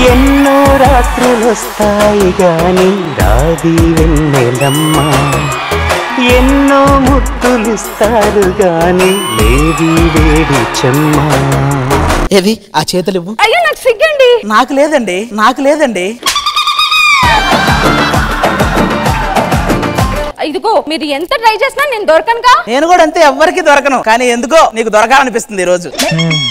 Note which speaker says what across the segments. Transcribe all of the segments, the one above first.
Speaker 1: ఎన్నో రాత్రులొస్తాయి గాని రాది వెన్నెలమ్మ, ఎన్నో ముద్దులిస్తారు గాని లేది వేడి చెమ్మ.
Speaker 2: ఏది ఆ చేతులు ఇవ్వు.
Speaker 3: అయ్యో నాకు సిగ్గండి.
Speaker 2: నాకు లేదండి, నాకు లేదండి.
Speaker 3: ఇదిగో మీరు ఎంత ట్రై చేసినా నేను దొరకనుగా.
Speaker 2: నేను కూడా అంతే, ఎవ్వరికి దొరకను. కానీ ఎందుకో నీకు దొరకాలనిపిస్తుంది ఈ రోజు.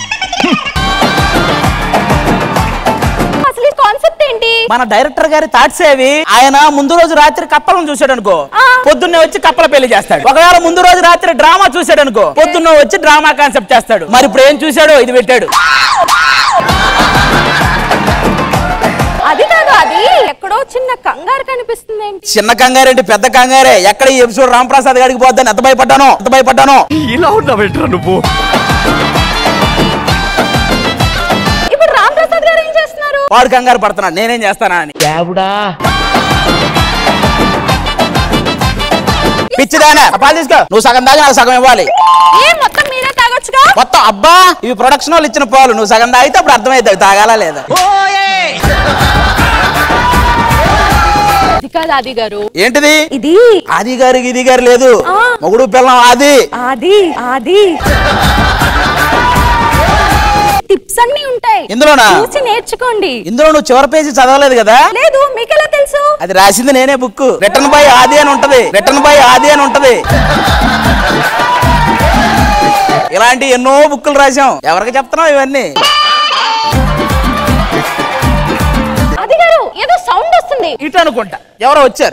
Speaker 3: అసలు కాన్సెప్ట్ ఏంటి?
Speaker 2: మన డైరెక్టర్ గారి థాట్స్ ఏవి? ఆయన ముందు రోజు రాత్రి కప్పలను చూసాడు అనుకో, పొద్దున్నే వచ్చి కప్పల పెళ్లి చేస్తాడు. ఒకవేళ ముందు రోజు రాత్రి డ్రామా చూసాడు అనుకో, పొద్దున్న వచ్చి డ్రామా కాన్సెప్ట్ చేస్తాడు. మరి ఇప్పుడు ఏం చూసాడో ఇది పెట్టాడు.
Speaker 3: అది కాదు, అది ఎక్కడో చిన్న కంగారు కనిపిస్తుంది.
Speaker 2: చిన్న కంగారేంటి, పెద్ద కంగారే. ఎక్కడ ఈ ఎపిసోడ్ రాంప్రసాద్ గారికి పోద్దని ఎంత భయపడ్డాను.
Speaker 1: ఇలా ఉన్నావు నువ్వు.
Speaker 3: ఇప్పుడు రాంప్రసాద్ గారు ఏం చేస్తున్నారు?
Speaker 2: వాడు కంగారు పడుతున్నాడు, నేనేం చేస్తానా అని. పిచ్చిదానా, పాలు తీసుకో. నువ్వు సగం దాగి నాకు సగం ఇవ్వాలి.
Speaker 3: మొత్తం మీరే తాగొచ్చుగా.
Speaker 2: మొత్తం అబ్బా, ఇవి ప్రొడక్షన్ వాళ్ళు ఇచ్చిన పాలు. నువ్వు సగం తాగితే అప్పుడు అర్థమైంది తాగాలా లేదా.
Speaker 3: ఆది గారు
Speaker 2: ఏంటిది?
Speaker 3: ఇది
Speaker 2: ఆది గారు ఇది గారు లేదు, మొగుడు పిల్లం ఆది.
Speaker 3: ఆది టిప్స్ అన్ని ఉంటాయి
Speaker 2: ఇందులోనా?
Speaker 3: చూసి నేర్చుకోండి.
Speaker 2: ఇందులో నువ్వు చివరి పేజీ చదవలేదు కదా?
Speaker 3: లేదు, మీకెలా తెలుసు?
Speaker 2: అది రాసింది నేనే. బుక్ రిటర్న్ బై ఆది అని ఉంటది, రిటర్న్ బై ఆది అని ఉంటది. ఇలాంటి ఎన్నో బుక్కులు రాసాం. ఎవరికి చెప్తున్నావు ఇవన్నీ?
Speaker 3: ఆది గారు ఏదో సౌండ్ వస్తుంది.
Speaker 2: ఇటు అనుకుంటా, ఎవరో వచ్చారు.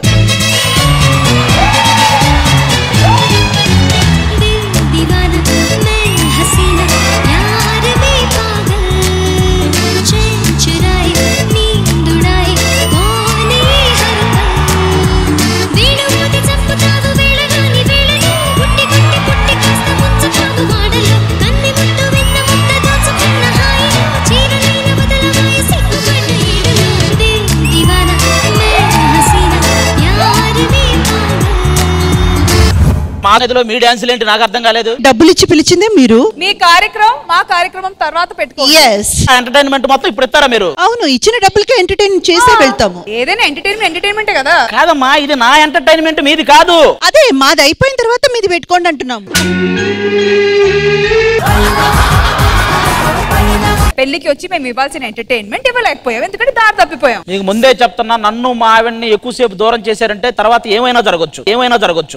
Speaker 2: మా గదిలో మీ డాన్సులు ఏంటి నాకు అర్థం కాలేదు.
Speaker 4: డబ్బులు ఇచ్చి పిలిచిందే మీరు.
Speaker 5: మీ కార్యక్రమం మా కార్యక్రమం తర్వాత పెట్టుకోండి.
Speaker 2: ఎంటర్టైన్మెంట్ మొత్తం ఇప్పుడు ఇస్తారా మీరు?
Speaker 4: అవును, ఇచ్చిన డబ్బులకి ఎంటర్టైన్ చేసే వెళ్తాము.
Speaker 5: ఏదైనా ఎంటర్టైన్మెంట్ కదా.
Speaker 2: కాదమ్మా, ఇది నా ఎంటర్టైన్మెంట్, మీది కాదు.
Speaker 4: అదే మాది అయిపోయిన తర్వాత మీది పెట్టుకోండి అంటున్నాం.
Speaker 5: పెళ్లికి వచ్చి మేము ఇవ్వాల్సిన ఎంటర్టైన్మెంట్ ఇవ్వలేకపోయాం, ఎందుకంటే దారి తప్పిపోయాం.
Speaker 2: మీకు ముందే చెప్తున్నా, నన్ను మా ఆవిడ్ని ఎక్కువసేపు దూరం చేశారంటే తర్వాత ఏమైనా జరగచ్చు.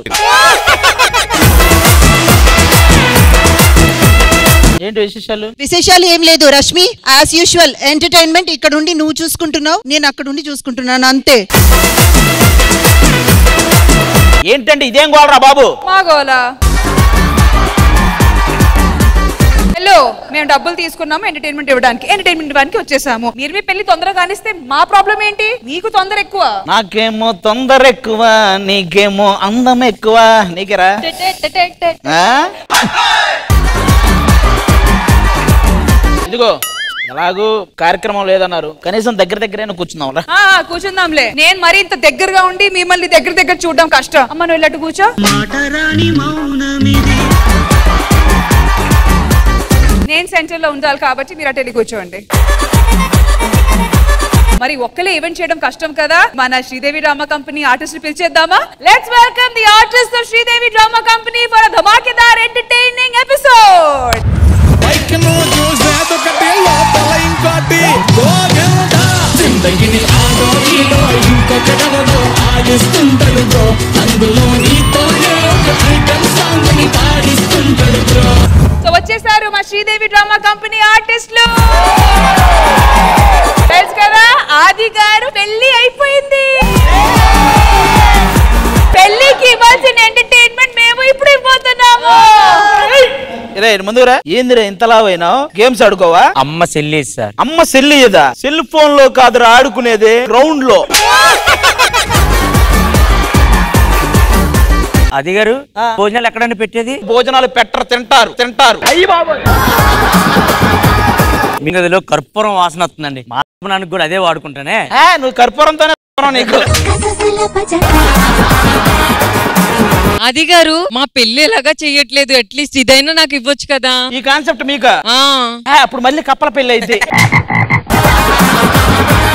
Speaker 2: ఏంటి విశేషాలు?
Speaker 4: ఏం లేదు రష్మి, యాజ్ యూజువల్ ఎంటర్టైన్మెంట్ ఇక్కడ ఉండి నువ్వు చూసుకుంటున్నావు, నేను అక్కడ ఉండి చూసుకుంటున్నాను, అంతే.
Speaker 2: ఏంటండి ఇదేం గోలరా బాబు?
Speaker 5: మా గోలా. హలో, మేము డబ్బులు తీసుకున్నాము ఎంటర్టైన్మెంట్ ఇవ్వడానికి వచ్చేసాము. మీరు మీ పెళ్లి తొందరగా కానిస్తే మా ప్రాబ్లం ఏంటి? మీకు తొందర ఎక్కువ.
Speaker 2: నాకేమో తొందర ఎక్కువ, నీకేమో అందం ఎక్కువ. నీకేరా? ఇదిగో ఎలాగూ కార్యక్రమం లేదన్నారు, కనీసం దగ్గరైనా కూర్చుందాం.
Speaker 5: కూర్చుందాంలే. నేను మరి ఇంత దగ్గరగా ఉండి మిమ్మల్ని దగ్గర చూడడం కష్టం. అమ్మ నువ్వు ఇలాంటి కూర్చో. నేను సెంటర్ లో ఉండాలి కాబట్టి మీరు అటు వెళ్ళి కూర్చోండి. మరి ఒక్కలే ఈవెంట్ చేయడం కష్టం కదా. మన శ్రీదేవి డ్రామా కంపెనీ ఆర్టిస్ట్ పిలిచేద్దామా? Let's welcome the artist of Sridevi drama company for a ధమాకేదార్ ఎంటర్టైనింగ్ ఎపిసోడ్. సో వచ్చేసారు మా శ్రీదేవి డ్రామా కంపెనీ ఆర్టిస్టులు. తెలుసు కదా, ఆది గారు పెళ్లి అయిపోయింది. పెళ్లికి ఇవ్వాల్సిన ఎంటర్టైన్మెంట్ మేము ఇప్పుడు ఇవ్వబోతున్నాము.
Speaker 2: ముందురా ఏందిరా ఇంతలా పోయినావు? గేమ్స్ ఆడుకోవా?
Speaker 1: అమ్మ సెల్లి సార్.
Speaker 2: అమ్మ సెల్లి ఇదా? సెల్ ఫోన్ లో కాదురా ఆడుకునేది, గ్రౌండ్ లో.
Speaker 1: అది గారు భోజనాలు ఎక్కడైనా పెట్టేది?
Speaker 2: భోజనాలు పెట్టరు, తింటారు. అయ్యి బాబోయ్,
Speaker 1: మీ గదిలో కర్పూరం వాసన వస్తుందండి. మా నాన్నకి కూడా అదే వాడుకుంటానే.
Speaker 2: నువ్వు కర్పూరంతోనే నీకు.
Speaker 6: అది గారు మా పెళ్లి ఎలాగా చెయ్యట్లేదు, అట్లీస్ట్ ఇదైనా నాకు ఇవ్వచ్చు కదా.
Speaker 2: ఈ కాన్సెప్ట్ మీకు అప్పుడు మళ్ళీ కప్పల పెళ్లి అయితే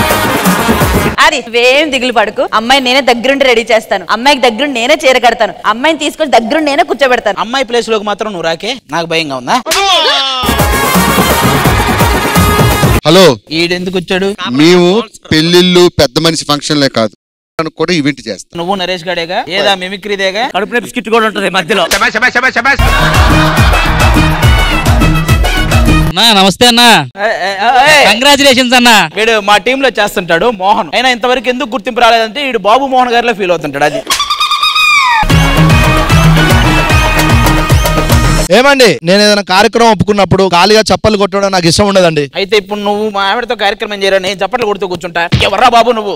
Speaker 7: అది నువ్వేం దిగులు పడుకు. అమ్మాయి నేనే దగ్గరుండి రెడీ చేస్తాను. అమ్మాయికి దగ్గరుండి నేనే చీర కడతాను. అమ్మాయిని తీసుకొని దగ్గరుండి నేనే కూర్చోబెడతాను.
Speaker 2: అమ్మాయి ప్లేస్ లోకి మాత్రం నువ్వు రాకే, నాకు భయంగా ఉందా?
Speaker 8: హలో,
Speaker 2: ఈడెందుకు వచ్చాడు?
Speaker 8: మేము పెళ్లిళ్ళు పెద్ద మనిషి ఫంక్షన్లే కాదు కూడా ఈవెంట్ చేస్తాం.
Speaker 2: నువ్వు నరేష్ గాడేగా, ఏదా మిమిక్రీదేగా,
Speaker 1: కడుపు నొప్పి స్కిట్ కూడా ఉంటది మధ్యలో.
Speaker 9: నమస్తే అన్న, కంగ్రాచులేషన్స్ అన్న.
Speaker 2: వీడు మా టీమ్ లో చేస్తుంటాడు మోహన్. అయినా ఇంతవరకు ఎందుకు గుర్తింపు రాలేదంటే వీడు బాబు మోహన్ గారిలో ఫీల్ అవుతుంటాడు. అది
Speaker 10: ఏమండి, నేను ఏదైనా కార్యక్రమం ఒప్పుకున్నప్పుడు ఖాళీగా చప్పలు కొట్టడం నాకు ఇష్టం ఉండదండి.
Speaker 2: అయితే ఇప్పుడు నువ్వు మా ఆవిడతో కార్యక్రమం చేయరా, నేను చప్పట్లు కొడుతూ కూర్చుంటా. ఎవర్రా బాబు నువ్వు?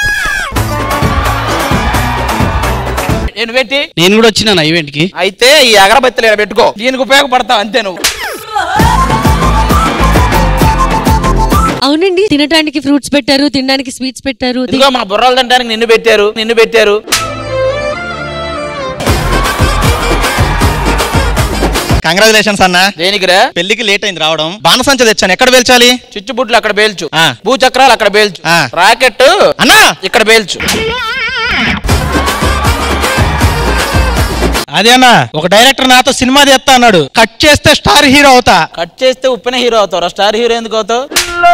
Speaker 2: నేను పెట్టి
Speaker 9: నేను కూడా వచ్చినా ఈవెంట్ కి.
Speaker 2: అయితే ఈ అగరబత్తిలు పెట్టుకో, దీనికి ఉపయోగపడతావు అంతే నువ్వు.
Speaker 6: అవునండి, తినడానికి ఫ్రూట్స్ పెట్టారు, తినడానికి స్వీట్స్ పెట్టారు.
Speaker 2: ఇదిగో మా బుర్రలు తినడానికి నిన్ను పెట్టారు.
Speaker 10: కంగ్రాచులేషన్స్ అన్న.
Speaker 2: దేనికిరా?
Speaker 10: పెళ్లికి లేట్ అయింది రావడం. బాణసంచ తెచ్చాను, ఎక్కడ పేల్చాలి?
Speaker 2: చిచ్చుబుడ్లు అక్కడ పేల్చు, భూచక్రాలు అక్కడ పేల్చు, రాకెట్
Speaker 10: అన్నా
Speaker 2: ఇక్కడ పేల్చు.
Speaker 10: అదే అన్న, ఒక డైరెక్టర్ నాతో సినిమా తీస్తా అన్నాడు. కట్ చేస్తే స్టార్ హీరో అవుతా.
Speaker 2: కట్ చేస్తే ఉప్పిన హీరో అవుతావు, స్టార్ హీరో ఎందుకు అవుతావు?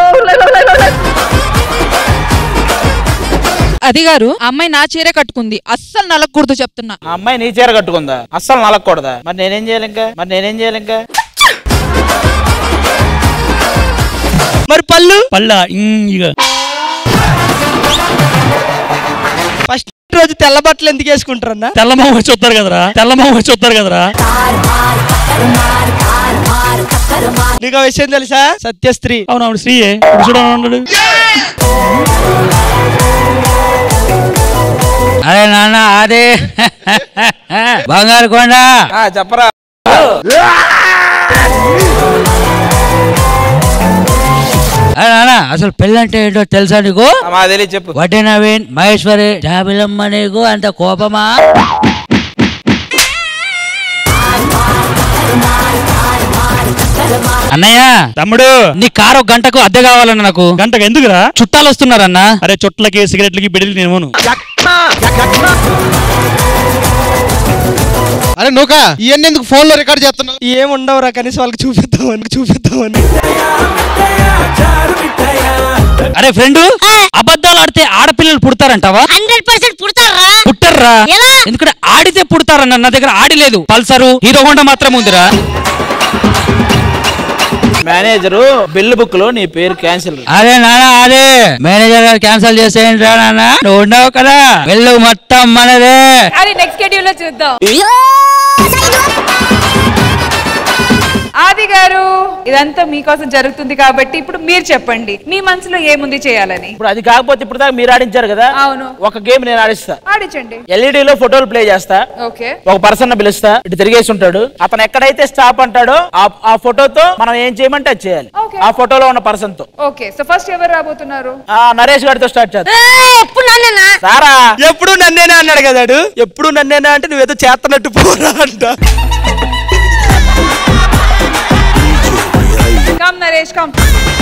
Speaker 5: అది గారు, అమ్మాయి నా చీర కట్టుకుంది, అస్సలు నలగకూడదు చెప్తున్నా.
Speaker 2: ఆ అమ్మాయి నీ చీర కట్టుకుందా? అస్సలు నలగకూడదా? మరి నేనేం చేయాలి ఇంకా?
Speaker 10: మరి పళ్ళు ఫస్ట్ రోజు తెల్ల బట్టలు ఎందుకు వేసుకుంటారన్నా?
Speaker 9: తెల్లమొహం వచ్చి వస్తారు కదరా.
Speaker 10: నీకు ఆ విషయం తెలుసా? సత్యస్త్రీ.
Speaker 9: అవునవును, శ్రీయే ఉన్నాడు. అరే నాన్న, అదే బంగారు కొండ
Speaker 2: చెప్పరా.
Speaker 9: నాన్న, అసలు పెళ్ళి అంటే ఏంటో తెలుసా నీకు?
Speaker 2: చెప్పు.
Speaker 9: వడ్డే నవీన్, మహేశ్వరి, జాబిలమ్మ, నీకు అంత కోపమా? అన్నయ్య,
Speaker 10: తమ్ముడు,
Speaker 9: నీ కారు ఒక గంటకు అద్దె కావాలన్న. నాకు
Speaker 10: గంటకు ఎందుకురా?
Speaker 9: చుట్టాలు వస్తున్నారన్నా.
Speaker 10: అరే, చుట్లకి సిగరెట్లకి బిడ్డలకి నేను. అరే నూక, ఇవన్నీ ఎందుకు ఫోన్ లో రికార్డ్ చేస్తున్నావు? ఏముండవురా, కనీసం వాళ్ళకి చూపిద్దామని.
Speaker 9: అరే ఫ్రెండ్, అబద్ధాలు ఆడితే ఆడపిల్లలు పుడతారంటావా?
Speaker 7: 100%
Speaker 9: పుట్టర్రా. ఎందుకంటే ఆడితే పుడతారన్న. నా దగ్గర ఆడిలేదు, పల్సరు, హీరో హోండా మాత్రం ఉందిరా.
Speaker 2: మేనేజరు బిల్లు బుక్ లో నీ పేరు క్యాన్సిల్.
Speaker 9: అదే నాన్న, అదే మేనేజర్ గారు క్యాన్సిల్ చేసేయండి రా నాన్న. నువ్వు ఉండవు కదా, వెళ్ళు మొత్తం మనదే.
Speaker 5: అది నెక్స్ట్ షెడ్యూల్ లో చూద్దాం. ఆది గారు, ఇదంతా మీకోసం జరుగుతుంది కాబట్టి ఇప్పుడు మీరు చెప్పండి, మీ మనసులో ఏముంది చేయాలని.
Speaker 2: ఇప్పుడు అది కాకపోతే ఇప్పుడు దాకా మీరు ఆడించారు కదా.
Speaker 5: అవును.
Speaker 2: ఒక గేమ్ నేను ఆడిస్తా.
Speaker 5: ఆడించండి.
Speaker 2: ఎల్ఈడి లో ఫోటోలు ప్లే చేస్తా.
Speaker 5: ఓకే.
Speaker 2: ఒక పర్సన్ పిలుస్తా, ఇటు తిరిగేసి ఉంటాడు. అతను ఎక్కడైతే స్టాప్ అంటాడో ఆ ఫోటోతో మనం ఏం చేయమంటే అది చేయాలి, ఆ ఫోటోలో ఉన్న పర్సన్ తో.
Speaker 5: ఓకే, సో ఫస్ట్ ఎవరు రాబోతున్నారు?
Speaker 2: నరేష్ గారితో స్టార్ట్ చేద్దాం.
Speaker 10: ఎప్పుడు నన్నేనా అన్నాడు కదా. ఎప్పుడు నన్నేనా అంటే నువ్వేదో చేస్తున్నట్టు పోరా అంట.
Speaker 5: Come Naresh, come.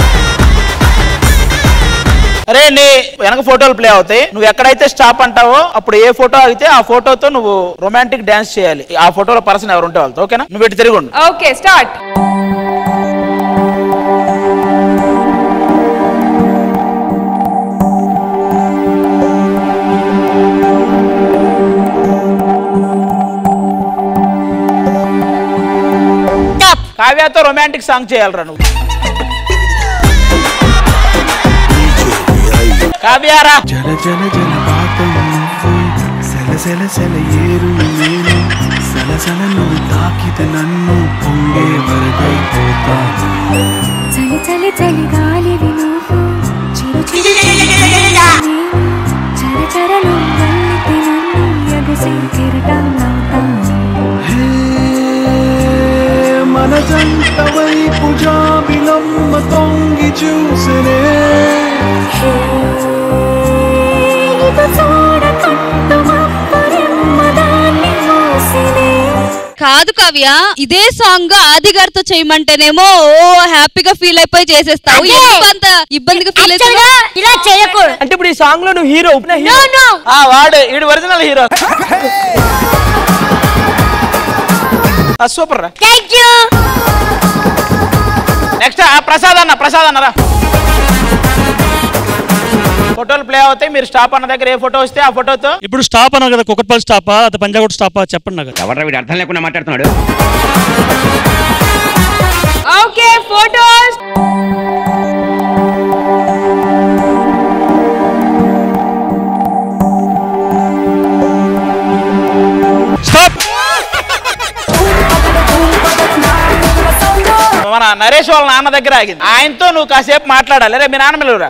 Speaker 2: అరే, నీ వెనక ఫోటోలు ప్లే అవుతాయి. నువ్వు ఎక్కడైతే స్టాప్ అంటావో అప్పుడు ఏ ఫోటో అయితే ఆ ఫోటోతో నువ్వు రొమాంటిక్ డాన్స్ చేయాలి. ఆ ఫోటోలో పర్సన్ ఎవరు ఉంటే వాళ్ళతో. ఓకేనా? నువ్వు ఇటు తిరిగి ఉండు.
Speaker 5: Okay, start.
Speaker 2: కావ్యతో రొమాంటిక్ సాంగ్ చేయాలరా నువ్వు. కావ్యారా.
Speaker 11: జల జల జల పాతం నువ్వు, సెల సెల సెల ఏరు నేను, సెల సెల నువ్వు తాకితే నన్ను పొంగే వరకైపోతాను.
Speaker 12: చలి చలి చలి గాలివి నువ్వు, చిరు చిరు చర చరలు వల్లితే నన్ను ఎగసి కిరటంలవుతాను.
Speaker 11: మన జంట వైపు జాబిలమ్మ తొంగి చూసనే,
Speaker 6: కాదు
Speaker 13: కావ్య ఇదే సాంగ్ ఆది గారితో చేయమంటేనేమో హ్యాపీగా ఫీల్ అయిపోయి చేసేస్తావు. అంత ఇబ్బందిగా ఫీల్ అవుతావు.
Speaker 3: ఇలా చేయకూడదు.
Speaker 2: అంటే ఇప్పుడు ఈ సాంగ్ లో నువ్వు హీరో వాడు ఈడు ఒరిజినల్ హీరో. సూపర్ రా. నెక్స్ట్ ప్రసాద్ అన్నరా. ఫోటోలు ప్లే అవుతాయి. మీరు స్టాప్ అన్న దగ్గర ఏ ఫోటో వస్తే ఆ ఫోటోతో.
Speaker 14: ఇప్పుడు స్టాప్ అన్నారు కదా, కుకట్పల్లి స్టాపా అది పంజాగుట్ స్టాపా చెప్పండి నాకు.
Speaker 15: ఎవరు వీడు అర్థం లేకుండా మాట్లాడుతున్నాడు.
Speaker 5: Okay photos.
Speaker 14: స్టాప్.
Speaker 2: మన నరేష్ వాళ్ళ నాన్న దగ్గర ఆగింది. ఆయనతో నువ్వు కాసేపు మాట్లాడాలి. రే మీ నాన్న పిలువురా.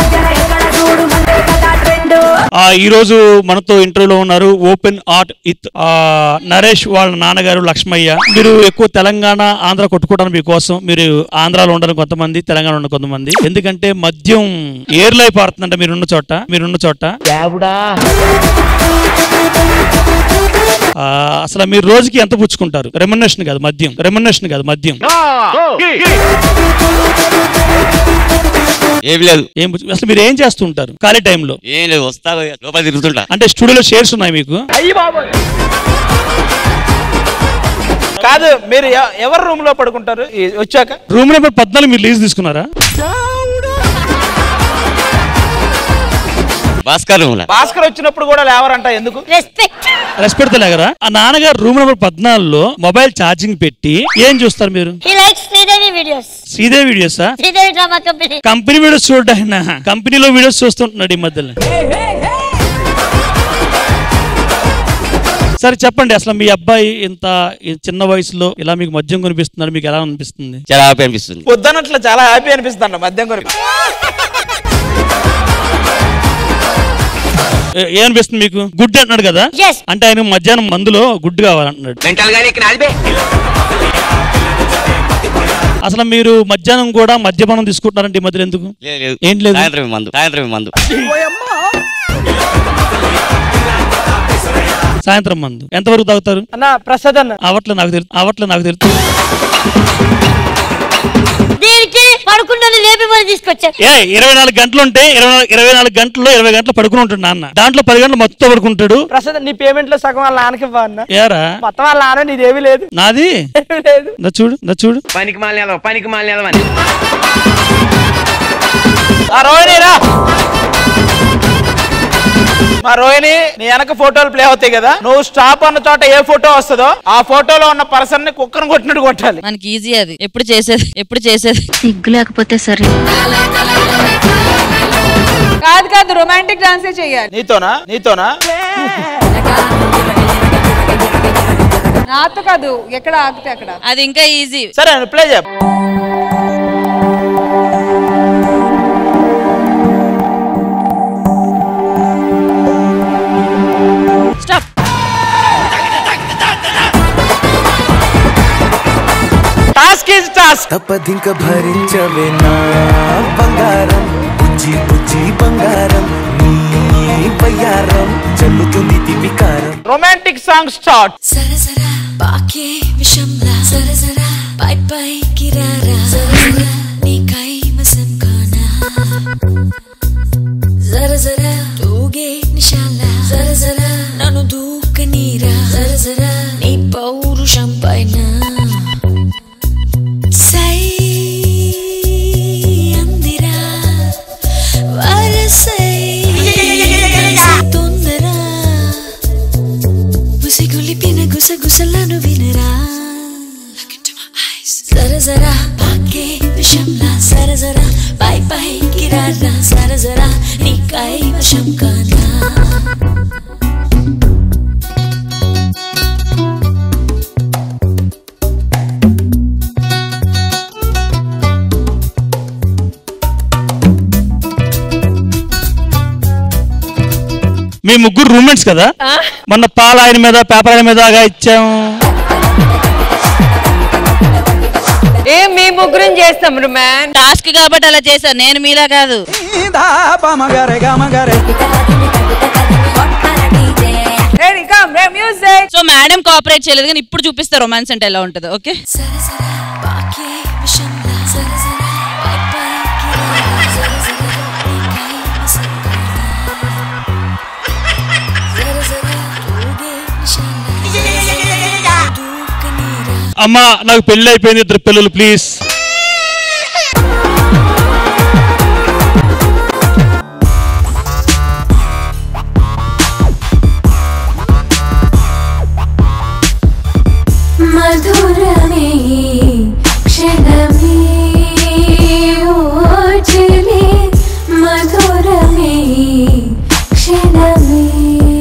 Speaker 14: ఈ రోజు మనతో ఇంటర్వ్యూలో ఉన్నారు ఓపెన్ ఆర్ట్ విత్ నరేష్ వాళ్ళ నాన్నగారు లక్ష్మయ్య. మీరు ఎక్కువ తెలంగాణ ఆంధ్ర కొట్టుకోవడానికి మీకోసం. మీరు ఆంధ్రాలో ఉండరు కొంతమంది, తెలంగాణ ఉండరు కొంతమంది. ఎందుకంటే మద్యం ఏర్లై పారుతుందంట మీరున్న చోట. అసలు మీరు రోజుకి ఎంత పుచ్చుకుంటారు? రెమ్యునరేషన్ కాదు మద్యం.
Speaker 15: ఏం లేదు.
Speaker 14: అసలు మీరు ఏం చేస్తుంటారు ఖాళీ టైంలో?
Speaker 15: ఏం లేదు, వస్తా లోపల తిరుగుతుంటా.
Speaker 14: అంటే స్టూడియోలో షేర్స్ ఉన్నాయి మీకు?
Speaker 2: కాదు, మీరు ఎవరు రూమ్ లో పడుకుంటారు వచ్చాక?
Speaker 14: రూమ్ నెంబర్ 14 మీరు లీజ్ తీసుకున్నారా?
Speaker 2: భాస్కర్ వచ్చినప్పుడు కూడా లేవరంట. ఎందుకు?
Speaker 14: రెస్పెక్ట్ లేకరా? ఆ నాన్నగారు రూమ్ నెంబర్ 14లో మొబైల్ ఛార్జింగ్ పెట్టి ఏం చూస్తారు మీరు? శ్రీదేవి వీడియోసా? కంపెనీ వీడియోస్ చూడ్డా? కంపెనీలో వీడియోస్ చూస్తుంటున్నాడు ఈ మధ్యలో. సరే చెప్పండి, అసలు మీ అబ్బాయి ఇంత చిన్న వయసులో ఇలా మీకు మద్యం కొనిపిస్తున్నారు, మీకు ఎలా అనిపిస్తుంది?
Speaker 15: చాలా హ్యాపీ అనిపిస్తుంది.
Speaker 2: పొద్దునట్లు చాలా హ్యాపీ అనిపిస్తుంది మద్యం కొని.
Speaker 14: ఏమనిపిస్తుంది మీకు? గుడ్ అంటున్నాడు కదా, అంటే ఆయన మధ్యాహ్నం మందులో గుడ్ కావాలంటున్నాడు. అసలు మీరు మధ్యాహ్నం కూడా మద్యపానం తీసుకుంటున్నారంటే ఈ మధ్యలో ఎందుకు? ఏం లేదు, సాయంత్రం మందు. ఎంతవరకు తాగుతారు?
Speaker 2: ప్రసాద్ అన్న
Speaker 14: అవట్లే నాకు తెలుసు.
Speaker 3: తీసుకొచ్చారు.
Speaker 14: 24 గంటలు ఉంటే 24 గంటల్లో 20 గంటలు పడుకుని ఉంటాడు నాన్న. దాంట్లో 10 గంటలు మొత్తం పడుకుంటాడు.
Speaker 2: ప్రసాద్ నీ పేమెంట్ లో సగం వాళ్ళ నాన్నకి ఇవ్వన్నా?
Speaker 14: ఏరా
Speaker 2: మొత్తం వాళ్ళ నాన్న, నీదేమీ లేదు.
Speaker 14: నాది
Speaker 2: లేదు.
Speaker 14: చూడు
Speaker 15: పనికి మాలిన
Speaker 2: రోహిణి రా. మా రోహిణి, నీ వెనక ఫోటోలు ప్లే అవుతాయి కదా, నువ్వు స్టాప్ అన్న చోట ఏ ఫోటో వస్తుందో ఆ ఫోటోలో ఉన్న పర్సన్ ని కుక్కను కొట్టినట్టు కొట్టాలి.
Speaker 6: మనకి ఈజీ అది. ఎప్పుడు చేసేది
Speaker 12: సిగ్గు లేకపోతే సరే.
Speaker 5: కాదు రొమాంటిక్ డాన్సే చెయ్యాలి.
Speaker 2: నీతోనా
Speaker 5: నాతో కాదు, ఎక్కడ ఆగితే అక్కడ.
Speaker 6: అది ఇంకా ఈజీ.
Speaker 2: సరే ప్లే చేయ.
Speaker 11: తప్పదింక భరించవే నా బంగారం, బుజ్జి బంగారం, నీ బయ్యారం చల్లుతుంది దివికారం.
Speaker 2: Romantic song start.
Speaker 12: సరసరా బాకే విషంలా సరసరా పై కిరారా సరసరా నీకై మసం కానా సరసరా తూగే నిశాలా సరసరా నన్ను దూకనీరా సరసరా నీ పౌరుషం పైన గుసగుసలను వినరా సరసరా పాకే విషంలా సరసరా పై కిరారా సరసరా నీకై వశం కానా.
Speaker 14: మీ ముగ్గురు రూమ్మేట్స్ కదా, మొన్న పాల ఆయన మీద పేపర్ ఆయన మీద ఇచ్చాము.
Speaker 6: మీ ముగ్గురం చేస్తాం రొమాన్
Speaker 7: టాస్క్ కాబట్టి అలా చేశాను, నేను మీలా కాదు.
Speaker 5: సో
Speaker 7: సో మేడం కోఆపరేట్ చేయలేదు కానీ ఇప్పుడు చూపిస్తా రొమాన్స్ అంటే ఎలా ఉంటుందో. ఓకే
Speaker 14: అమ్మా నాకు పెళ్లి అయిపోయింది, 2 పిల్లలు ప్లీజ్.
Speaker 12: మధురమే క్షణమే ఓచలే మధురమే క్షణమే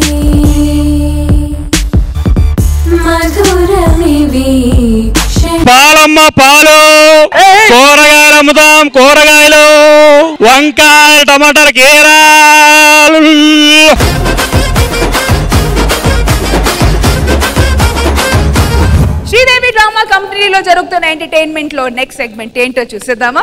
Speaker 12: మధురమే
Speaker 14: పాలమ్మ పాలు, కూరగాయలు అమ్ముతాం, కూరగాయలు, వంకాయ, టమాటాలు, కీరాలు.
Speaker 5: శ్రీదేవి డ్రామా కంపెనీలో జరుగుతున్న ఎంటర్టైన్మెంట్ లో నెక్స్ట్ సెగ్మెంట్ ఏంటో చూసేద్దామా?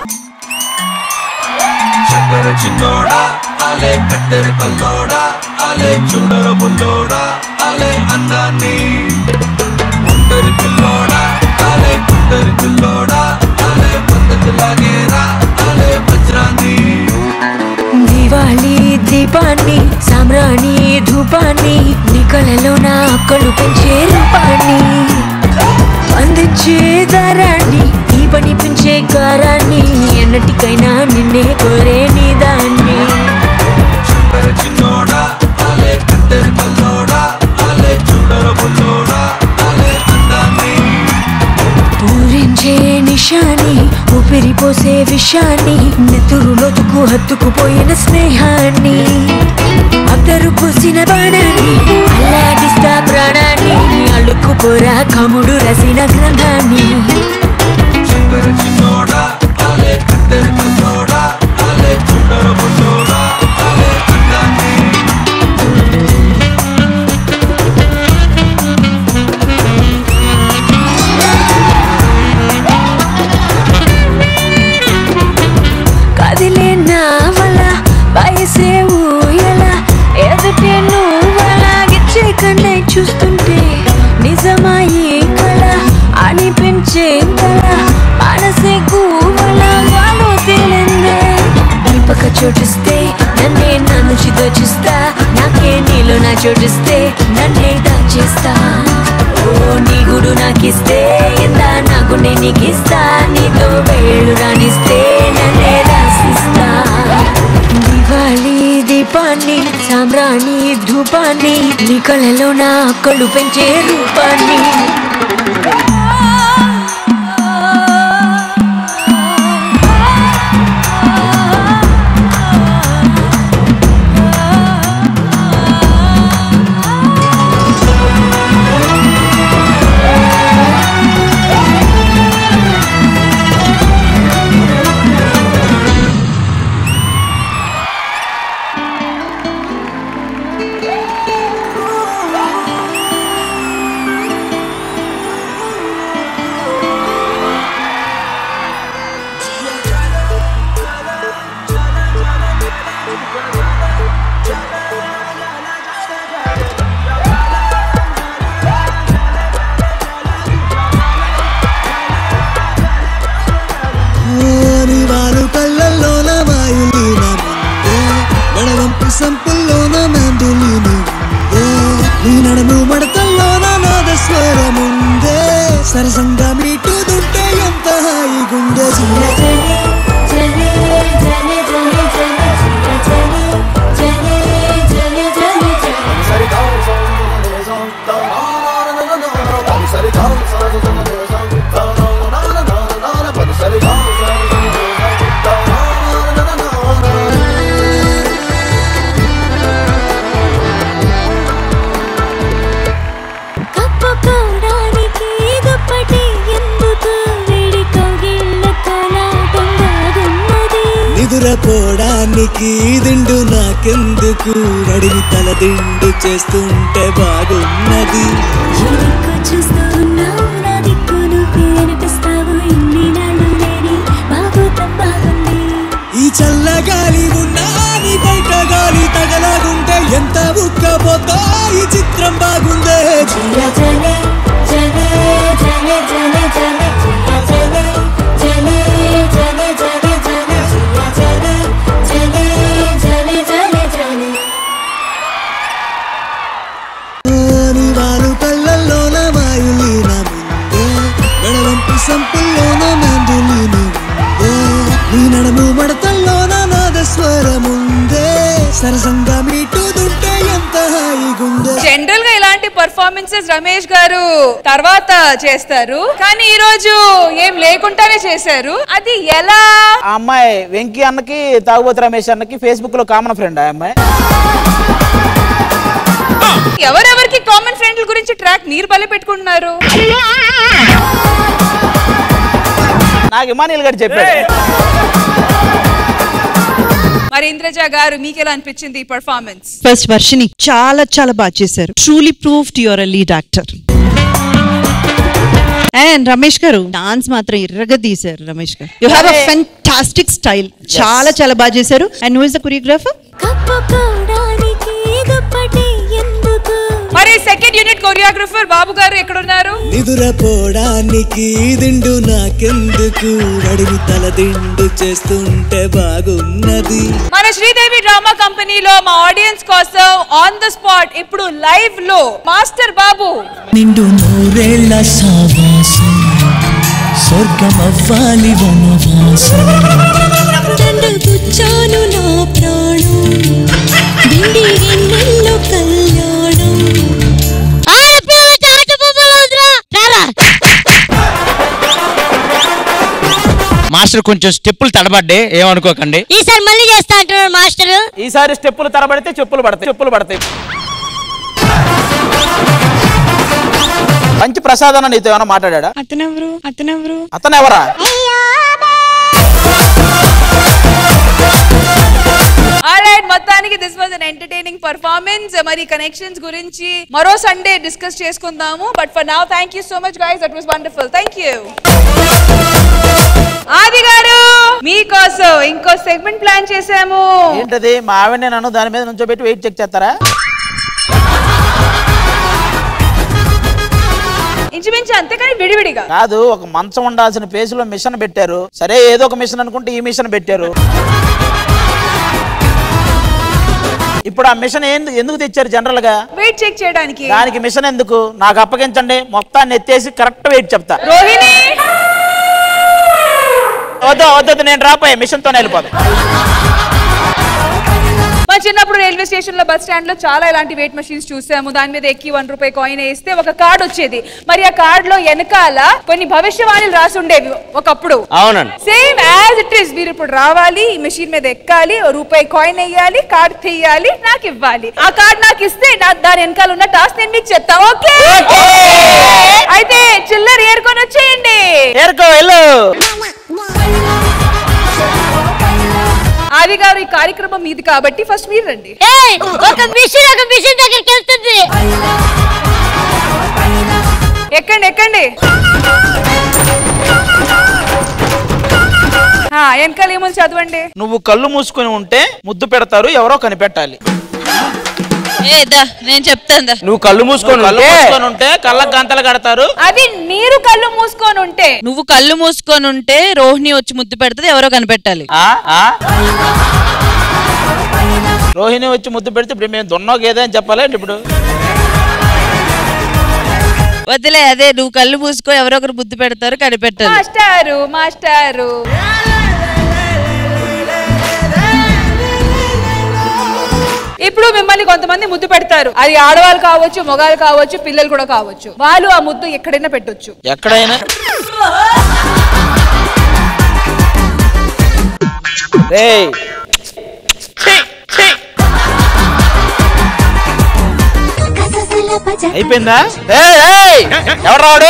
Speaker 11: చిన్నోడా అలే కట్టెర కల్లోడా అలే చూడర బుల్లోడా అలే అన్నాన్ని ఒంటరి పిల్లోడా అలే కుంటరి పిల్లోడా అలే పద్ధతి లాగేరా అలే వజ్రాన్ని
Speaker 12: దివాళీ దీపాన్ని సామ్రాణి ధూపాన్ని నీ కలలో నా అక్కలు పెంచే రూపాన్ని అందించే దారాన్ని ఈ పని పెంచే కారాన్ని ఎన్నటికైనా నిన్నే కోరే నీ దాన్ని
Speaker 11: చిన్నోడా అలే కట్టెర కల్లోడా అలే చూడర బుల్లోడా అలే అన్నాన్ని
Speaker 12: పూరించే నిశాని ఊపిరిపోసే విషాన్ని నెత్తురులోతుకు హత్తుకుపోయిన స్నేహాన్ని అద్దరు పూసిన బాణాన్ని అల్లాడిస్తా ప్రాణాన్ని అల్లుకుపోరా కముడు రసిన గ్రంథాన్ని
Speaker 11: చిన్నోడా అలే కట్టెర కల్లోడా అలే చూడర బుల్లోడా అలే అన్నాన్ని
Speaker 12: కదిలే నావల వయసే ఊయల ఎదుటే నువ్వలాగిచ్చే కన్నై చూస్తుంటే నిజమాయి కళ అనిపించే కళ మనసే గువల వాలో తేలిందే నీ పక్క చోటిస్తే నన్నే నా నుంచి దోచిస్తా నాకే నీలో నా చోటిస్తే నన్నే దాచేస్తా ఓ నీ గుడు నాకిస్తే ఎందా నాకు నేను నీకిస్తా నీతో వేళ్ళు రాణిస్తే నన్నే రాసిస్తా దివాళీ దీపాన్ని సామ్రాణి ధూపాన్ని నీ కళలో నా కళ్ళు పెంచే రూపాన్ని
Speaker 11: వారు కళ్ళల్లోన వాయులీన ముందే నడవంపు సంపుల్లోన మెందులీన నీ నడుము మడతల్లోన నాదస్వరముందే సరసంగా మీటుదుంటే ఎంత హాయిగుండే నిదురపోవడానికి దిండు నాకెందుకు నడిని తల దిండు చేస్తుంటే బాగున్నది ఈ చల్లగాలి ఉన్నా నీ బయట గాలి తగలగుంటే ఎంత ఉక్కపోతా ఈ చిత్ర మాత్రం బాగుందే
Speaker 12: జనే జనే జనే జనే జనే జనే జనే జనే జనే జనే జనే జనే జనే జనే
Speaker 11: నీ వారు కళ్ళల్లోన మాయులి నా ముందే మెడవంపు సంపుల్లోన మెందులి నీ నీ నడుము మడతల్లోన నాదస్వరముందే సరసంగా మీటుదుంటే ఎంత హాయిగుందే.
Speaker 5: జనరల్ గా ఇలాంటి పర్ఫార్మెన్సెస్ రమేష్ గారు తర్వాత చేస్తారు, కానీ ఈ రోజు ఏం లేకుండానే చేశారు. అది ఎలా?
Speaker 2: ఆ అమ్మాయి వెంకీ అన్నకి తాగుబోతు రమేష్ అన్నకి ఫేస్బుక్ లో కామన్ ఫ్రెండ్. ఆ అమ్మాయి
Speaker 5: ఎవరెవరికి కామన్ ఫ్రెండ్ల గురించి ట్రాక్ మీరు బలి పెట్టుకుంటున్నారు?
Speaker 2: నాకు ఇమానియల్ గారు చెప్పాడు.
Speaker 5: మరి ఇంద్రజ గారు మీకు ఎలా అనిపించింది ఈ పర్ఫార్మెన్స్?
Speaker 4: ఫస్ట్ వర్షిని చాలా చాలా బాగా చేశారు. Truly proved your a lead actor. And Ramesh garu dance మాత్రం ఇర్రగా తీశారు. Ramesh garu you have a fantastic style. చాలా చాలా బాగా చేశారు. And who is the choreographer?
Speaker 5: మరి second unit choreographer Babu garu ఎక్కడ ఉన్నారు?
Speaker 11: నిదురపోవడానికి దిండు నాకెందుకు అడిగి తల దిండు చేస్తుంటే బాగున్నది.
Speaker 5: మన శ్రీదేవి డ్రామా కంపెనీలో మా ఆడియన్స్ కోసం ఆన్ ద స్పాట్ ఇప్పుడు లైవ్ లో మాస్టర్ బాబు
Speaker 11: నిండు నూరేళ్ల సావాసం స్వర్గం అవ్వాలి వనవాసం
Speaker 12: కూర్చోను నా ప్రాణం దిండి ఎన్నెల్లో కళ్యాణం.
Speaker 9: మాస్టర్ కొంచెం స్టెప్పులు తడబడ్డే, ఏమనుకోకండి.
Speaker 13: ఈసారి మళ్ళీ చేస్తా అంటున్నారు మాస్టర్.
Speaker 2: ఈసారి స్టెప్పులు తరబడితే చెప్పులు పడతాయి. మంచి ప్రసాద్ నీతో ఏమైనా మాట్లాడా? అతను ఎవరా?
Speaker 5: ఆల్రైట్, మొత్తానికి this was an entertaining performance. మరి కనెక్షన్స్ గురించి మరో సండే డిస్కస్ చేసుకుందాము. But for now thank you so much guys, that was wonderful. Thank you. Aadi garu మీకోసం ఇంకో సెగ్మెంట్ ప్లాన్ చేశాము.
Speaker 2: ఏంటది? మా ఆవిడనే నన్ను దాని మీద నుంచోబెట్టి వెయిట్ చెక్ చేస్తారా?
Speaker 5: ఇంచుమించు అంతేకాని విడివిడిగా
Speaker 2: కాదు. ఒక మంచం ఉండాల్సిన ప్లేసులో మిషన్ పెట్టారు. సరే ఏదో ఒక మిషన్ అనుకుంటే ఈ మిషన్ పెట్టారు. ఇప్పుడు ఆ మిషన్ ఎందుకు తెచ్చారు? జనరల్ గా
Speaker 5: వెయిట్ చెక్ చేయడానికి.
Speaker 2: దానికి మిషన్ ఎందుకు? నాకు అప్పగించండి, మొత్తాన్ని ఎత్తేసి కరెక్ట్ వెయిట్ చెప్తా.
Speaker 5: రోహిణి
Speaker 2: వద్దు, నేను రాపోయే మిషన్ తోనే వెళ్ళిపోతా.
Speaker 5: మా చిన్నప్పుడు రైల్వే స్టేషన్ లో, బస్ స్టాండ్ లో చాలా ఇలాంటి వెయిట్ మెషిన్స్ చూసాము. దాని మీద ఎక్కి 1 రూపాయి కాయిన్ వేస్తే ఒక కార్డ్ వచ్చేది. మరి ఆ కార్డ్ లో వెనకాల కొన్ని భవిష్యవాణిలు రాసి ఉండేవి ఒకప్పుడు.
Speaker 1: అవునండి.
Speaker 5: Same as it is. మీరు ఇప్పుడు రావాలి, ఈ మెషిన్ మీద ఎక్కాలి, 1 రూపాయి కాయిన్ వేయాలి, కార్డ్ తీయాలి, నాకు ఇవ్వాలి. ఆ కార్డ్ నాకు ఇస్తే దాని వెనకాల ఉన్న టాస్క్ నేను మీకు చెప్తా. ఓకే అయితే చిల్లర ఏరుకొని వచ్చేయండి. ఆది గారు ఈ కార్యక్రమం మీది కాబట్టి ఫస్ట్ మీరు రండి.
Speaker 13: ఒక మిషన్ దగ్గరికి వెళ్తుంది.
Speaker 5: ఎక్కండి. వెనకాల ఏమో చదవండి.
Speaker 2: నువ్వు కళ్ళు మూసుకొని ఉంటే ముద్దు పెడతారు, ఎవరో కనిపెట్టాలి.
Speaker 6: నేను చెప్తాను.
Speaker 1: నువ్వు కళ్ళు మూసుకొని
Speaker 2: ఉంటే కళ్ళకు గంతలు కడతారు.
Speaker 5: అది మీరు కళ్ళు మూసుకొని ఉంటే.
Speaker 6: నువ్వు కళ్ళు మూసుకొని ఉంటే రోహిణి వచ్చి ముద్దు పెడుతుంది, ఎవరో కనిపెట్టాలి.
Speaker 2: రోహిణి వచ్చి ముద్దు పెడితే ఇప్పుడు మేము దున్నో గేదే అని చెప్పాలి. ఇప్పుడు
Speaker 6: వదిలే, అదే నువ్వు కళ్ళు మూసుకో, ఎవరో ఒకరు ముద్దు పెడతారు, కనిపెట్టాలి.
Speaker 5: మాస్టారు ఇప్పుడు మిమ్మల్ని కొంతమంది ముద్దు పెడతారు. అది ఆడవాళ్ళు కావచ్చు, మగవాళ్ళు కావచ్చు, పిల్లలు కూడా కావచ్చు. వాళ్ళు ఆ ముద్దు ఎక్కడైనా పెట్టొచ్చు.
Speaker 2: ఎక్కడైనా అయిపోయిందా? ఎవరు రాడు?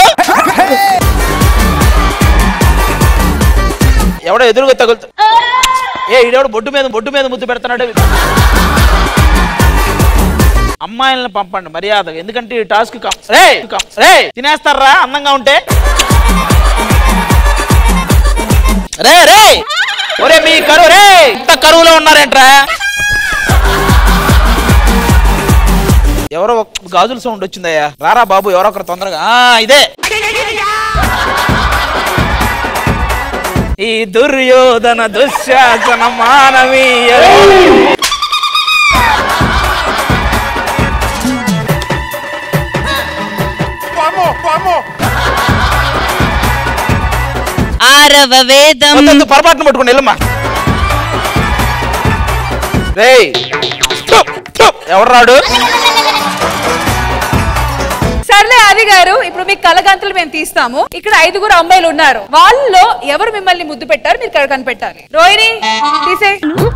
Speaker 2: ఎవడో ఎదురుగా తగులుతా. ఈడెవడు బొడ్డు మీద ముద్దు పెడుతున్నాడు. అమ్మాయిలను పంపండి మర్యాద, ఎందుకంటే ఈ టాస్క్ తినేస్తారా అందంగా ఉంటే. ఒరే మీ కరువు ఇంత కరువులో ఉన్నారేంట్రా? ఎవరో గాజుల సౌండ్ వచ్చిందయ్యా. రారా బాబు, ఎవరో ఒకరు తొందరగా. ఇదే ఈ దుర్యోధన దుశ్శాసన మానవీయ
Speaker 7: ఆరవ వేదం.
Speaker 2: పొరపాటును పట్టుకుని వెళ్ళమ్మా. ఎవరు రాడు?
Speaker 5: సర్లే ఆది గారు, ఇప్పుడు మీకు కలగంతలు మేము తీస్తాము. ఇక్కడ 5 అమ్మాయిలు ఉన్నారు. వాళ్ళలో ఎవరు మిమ్మల్ని ముద్దు పెట్టారు మీరు కనిపెట్టాలి. రోహిణి తీసే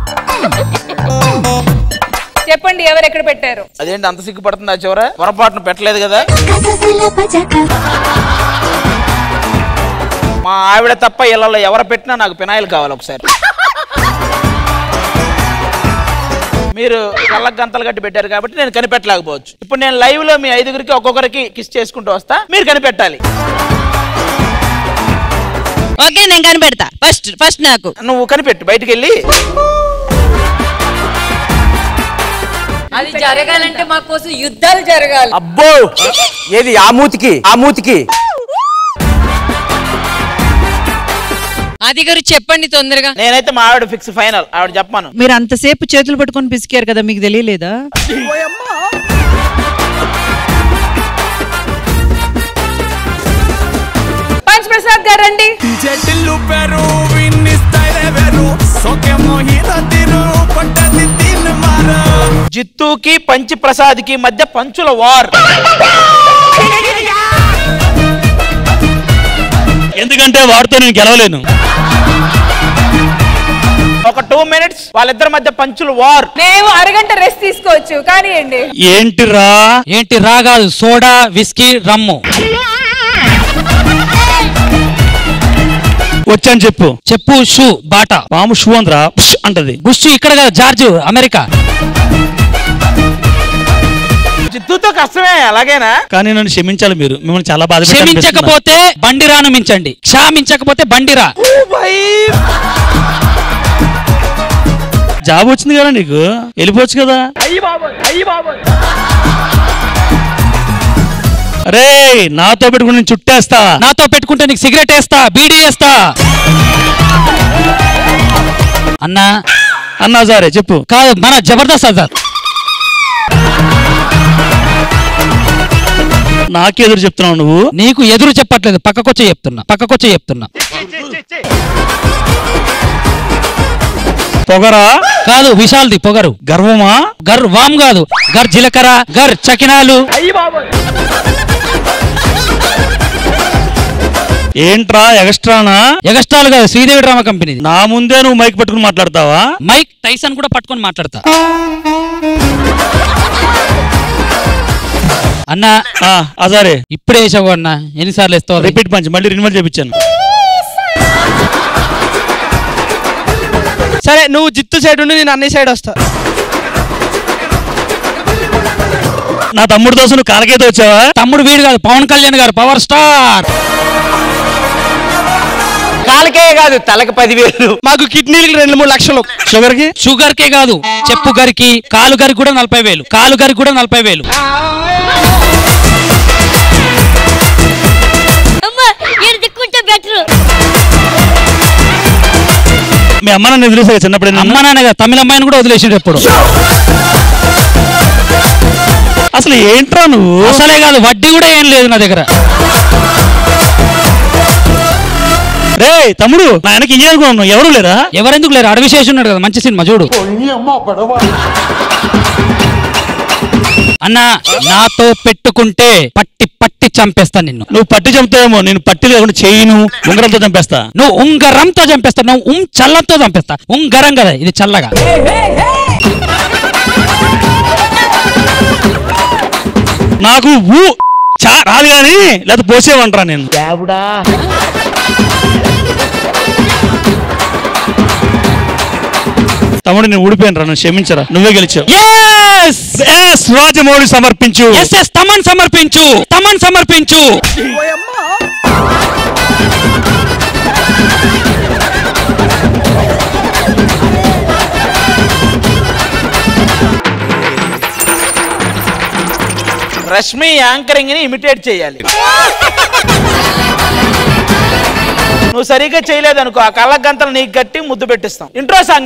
Speaker 5: చెప్పండి, ఎవరు ఎక్కడ పెట్టారు?
Speaker 2: అదేంటి అంత సిగ్గుపడుతుందా? చివర పొరపాటును పెట్టలేదు కదా. మా ఆవిడ తప్ప ఇళ్ళలో ఎవరు పెట్టినా నాకు పినాయిల్ కావాలి. ఒకసారి మీరు కళ్ళకు గంతలు కట్టి పెట్టారు కాబట్టి నేను కనిపెట్టలేకపోవచ్చు. ఇప్పుడు నేను లైవ్ లో మీ 5 ఒక్కొక్కరికి కిస్ చేసుకుంటూ వస్తా, మీరు కనిపెట్టాలి.
Speaker 7: ఓకే, నేను కనిపెడతా. ఫస్ట్ నాకు
Speaker 2: నువ్వు కనిపెట్టు. బయటికి వెళ్ళి
Speaker 6: అది జరగాలంటే మా కోసం యుద్ధాలు జరగాలి.
Speaker 1: అబ్బో, ఏది ఆ మూతికి
Speaker 6: ఆది గారు చెప్పండి తొందరగా.
Speaker 2: నేనైతే మా ఆవిడ ఫిక్స్, ఫైనల్. ఆవిడ చెప్పాను.
Speaker 4: మీరు అంతసేపు చేతులు పట్టుకొని పిసికారు కదా, మీకు తెలియలేదా?
Speaker 5: పంచప్రసాద్ గారు రండి.
Speaker 2: జిత్తుకి పంచి ప్రసాద్ కి మధ్య పంచుల వార్.
Speaker 14: ఎందుకంటే వాడితో నేను గెలవలేను.
Speaker 2: ఒక 2 minutes వాళ్ళిద్దరి మధ్య పంచుల వార్.
Speaker 5: మేము అరగంట రెస్ట్ తీసుకోవచ్చు కానీ
Speaker 9: ఏంటి రా కాదు, సోడా, విస్కీ, రమ్ము.
Speaker 14: వచ్చాను చెప్పు.
Speaker 9: Shoe, Bata.
Speaker 14: పాము షూ అందరా అంటది.
Speaker 9: గుష్షు ఇక్కడ కదా, జార్జ్, అమెరికా.
Speaker 2: జిత్తుతో కష్టమే, అలాగేనా?
Speaker 14: కానీ నన్ను క్షమించాలి మీరు. మిమ్మల్ని చాలా బాధ
Speaker 9: క్షమించకపోతే బండిరాను మించండి, క్షమించకపోతే బండిరా.
Speaker 14: జాబ్ వచ్చింది కదా నీకు, వెళ్ళిపోవచ్చు కదా. అరే నాతో పెట్టుకుని నేను చుట్టేస్తా.
Speaker 9: నాతో పెట్టుకుంటే నీకు సిగరెట్ వేస్తా, బీడీ వేస్తా.
Speaker 14: అన్నా సరే చెప్పు.
Speaker 9: కాదు, మన జబర్దస్త్ సార్.
Speaker 14: నాకెదురు చెప్తున్నావు నువ్వు?
Speaker 9: నీకు ఎదురు చెప్పట్లేదు, పక్కకొచ్చే చెప్తున్నా.
Speaker 14: పొగరా
Speaker 9: కాదు, విశాల్ది పొగరు.
Speaker 14: గర్వమా?
Speaker 9: వామ్ కాదు, జీలకర్ర, చకినాలు.
Speaker 14: ఏంట్రా ఎగస్ట్రానా?
Speaker 9: ఎగస్ట్రాలు కాదు, శ్రీదేవి డ్రామా కంపెనీ.
Speaker 14: నా ముందే నువ్వు మైక్ పట్టుకుని మాట్లాడతావా?
Speaker 9: మైక్ టైసన్ కూడా పట్టుకొని మాట్లాడతా. అన్నా
Speaker 14: అదే
Speaker 9: ఇప్పుడే వేసావు అన్నా, ఎన్నిసార్లు వేస్తావు?
Speaker 14: రిపీట్ పంచి మళ్ళీ రినివల్ చేపించాను.
Speaker 10: సరే, నువ్వు జిత్తు సైడ్ ఉండి నేను అన్నయ్య సైడ్ వస్తా.
Speaker 14: నా తమ్ముడు దోశ నువ్వు కాలకేతో వచ్చావా?
Speaker 9: తమ్ముడు వీడు కాదు, పవన్ కళ్యాణ్ గారు, పవర్ స్టార్.
Speaker 1: కాలకే కాదు, తలకి 10,000.
Speaker 10: మాకు కిడ్నీలకి 2-3 లక్షలు.
Speaker 9: షుగర్ కే కాదు, చెప్పు గరికి, కాలు గరికి కూడా 40,000.
Speaker 14: మీ అమ్మ నాన్న వదిలేసారు చిన్నప్పుడు?
Speaker 9: అమ్మ నాన్న తమిళ అమ్మాయిని కూడా వదిలేసాడు ఎప్పుడు.
Speaker 14: అసలు ఏంట్రా నువ్వు?
Speaker 9: అసలే కాదు, వడ్డీ కూడా ఏం లేదు నా దగ్గర.
Speaker 14: రే తమ్ముడు, ఆయనకి ఇంజనీర్ కూడా ఉన్నావు, ఎవరు లేరా?
Speaker 9: ఎవరెందుకు లేరు, అడవిశేష్ ఉన్నాడు కదా, మంచి సినిమా చూడు. అన్నా, నాతో పెట్టుకుంటే పట్టి చంపేస్తా నిన్ను.
Speaker 14: నువ్వు పట్టి చంపుతావేమో, నేను పట్టి లేకుండా చేయను, ఉంగరంతో చంపేస్తా.
Speaker 9: నువ్వు ఉంగరంతో చంపేస్తా, నువ్వు చల్లంతో చంపేస్తా. ఉంగరం కదా ఇది, చల్లగా.
Speaker 14: నాకు రాదు కానీ లేదా పోసేవంటరా నేను. తమ్ముడు నేను ఊడిపోయినరా, నన్ను క్షమించరా, నువ్వే గెలిచావు. రాజమౌళి సమర్పించు.
Speaker 9: తమన్ సమర్పించు.
Speaker 2: రష్మి యాంకరింగ్ ని ఇమిటేట్ చేయాలి. నువ్వు సరిగ్గా చేయలేదు అనుకో, ఆ కళ్ళ గంతలు నీకు గట్టి ముద్దు పెట్టిస్తాం. ఇంట్రో సాంగ్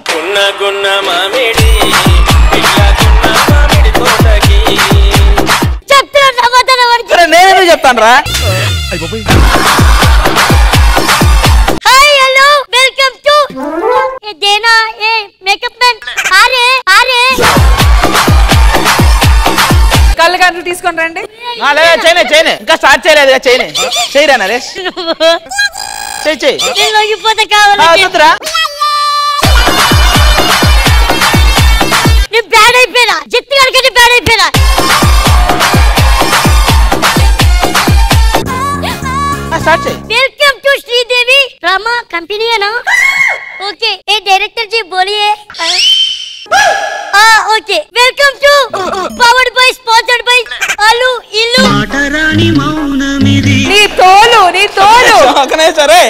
Speaker 2: నేనే చెప్తాను రా.
Speaker 16: హాయ్ హలో వెల్కమ్ టు దేనా ఏ మేకప్ మ్యాన్. అరే అరే
Speaker 5: కళ్ళు గంటలు తీసుకొని రండి.
Speaker 2: చేయనే ఇంకా స్టార్ట్ చేయలేదు. చేయరా నరేష్, చెయ్యి
Speaker 16: లొంగిపోతే కావాలి. నేను బ్యాడ్ అయిపోయినా, జిత్తు గారికి బ్యాడ్ అయిపోయినా. Welcome to Sridevi drama company है ना? ओके ए डायरेक्टर जी बोलिए. Okay welcome to powered by sponsored by आलू इल्लू.
Speaker 5: నీ తోలు
Speaker 2: సరే.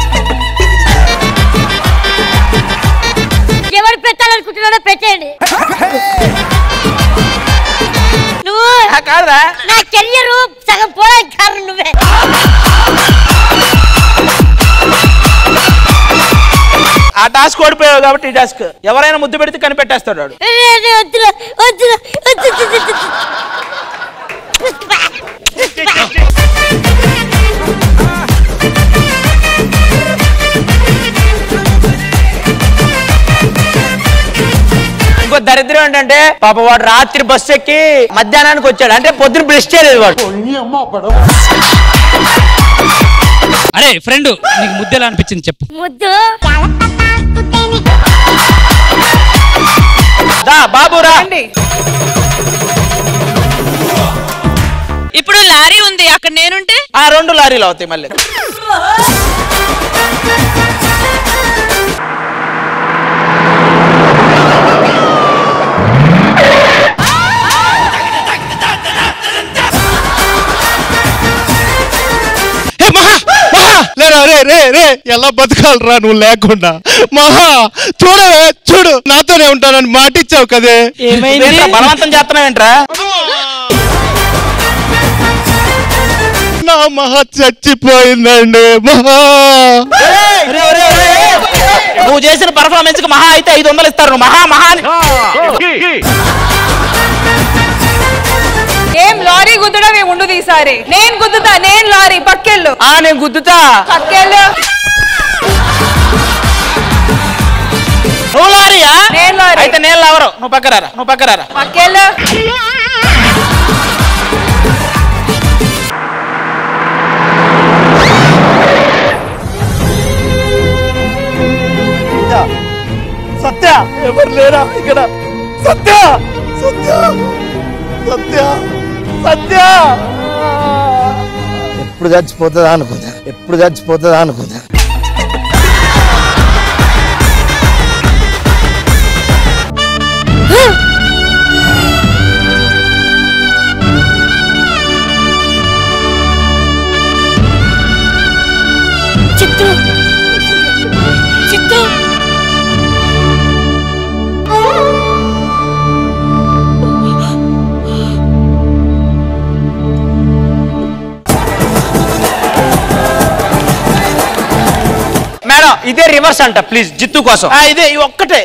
Speaker 16: ఎవరు పెట్టాలనుకుంటున్నాడో పెట్టండి. నువ్వు
Speaker 2: కాదురా,
Speaker 16: నా కెరియర్ సగం పోవడానికి కారణం నువ్వే.
Speaker 2: ఆ టాస్క్ ఓడిపోయావు కాబట్టి ఈ టాస్క్ ఎవరైనా ముద్దు పెడితే కనిపెట్టేస్తాడు. ఇంకో దరిద్రం ఏంటంటే పాప వాడు రాత్రి బస్సు ఎక్కి మధ్యాహ్నానికి వచ్చాడు, అంటే పొద్దున బ్రష్ చేయలేదు వాడు.
Speaker 9: అరే ఫ్రెండ్, నీకు ముద్దు ఎలా అనిపించింది చెప్పు.
Speaker 16: ముద్దు
Speaker 2: బాబు రా.
Speaker 6: ఇప్పుడు లారీ ఉంది అక్కడ, నేనుంటే
Speaker 2: ఆ 2 లారీలు అవుతాయి మళ్ళీ.
Speaker 10: ఎలా బతకాలరా నువ్వు లేకుండా? మహా చూడు నాతోనే ఉంటానని మాటిచ్చావు కదే.
Speaker 2: బలవంతం చేస్తున్నావేంట్రా?
Speaker 10: నా మహా చచ్చిపోయిందండి. మహా
Speaker 2: నువ్వు చేసిన పర్ఫార్మెన్స్ కి మహా అయితే 500 ఇస్తారు. మహా
Speaker 5: ఏం లారీ గుద్దడం ఏమి ఉండదు ఈసారి. నేను గుద్దుతా, నేను లారీ పక్కెళ్ళు.
Speaker 2: నేను గుద్దుతా,
Speaker 5: పక్కెళ్ళు.
Speaker 2: నువ్వు లారీయా?
Speaker 5: నేను లారీ.
Speaker 2: అయితే నేను లావరు. నువ్వు పక్కరారా.
Speaker 5: పక్కెళ్ళు.
Speaker 2: సత్య ఎవరు లేరా ఇక్కడ? సత్య సత్య సత్య సత్య
Speaker 17: ఎప్పుడు చచ్చిపోతుందా అనుకుందా.
Speaker 16: చిత్తు చిత్తు
Speaker 2: మేడం ఇదే రివర్స్ అంట, ప్లీజ్ జిత్తు కోసం. ఇదే ఒక్కటే.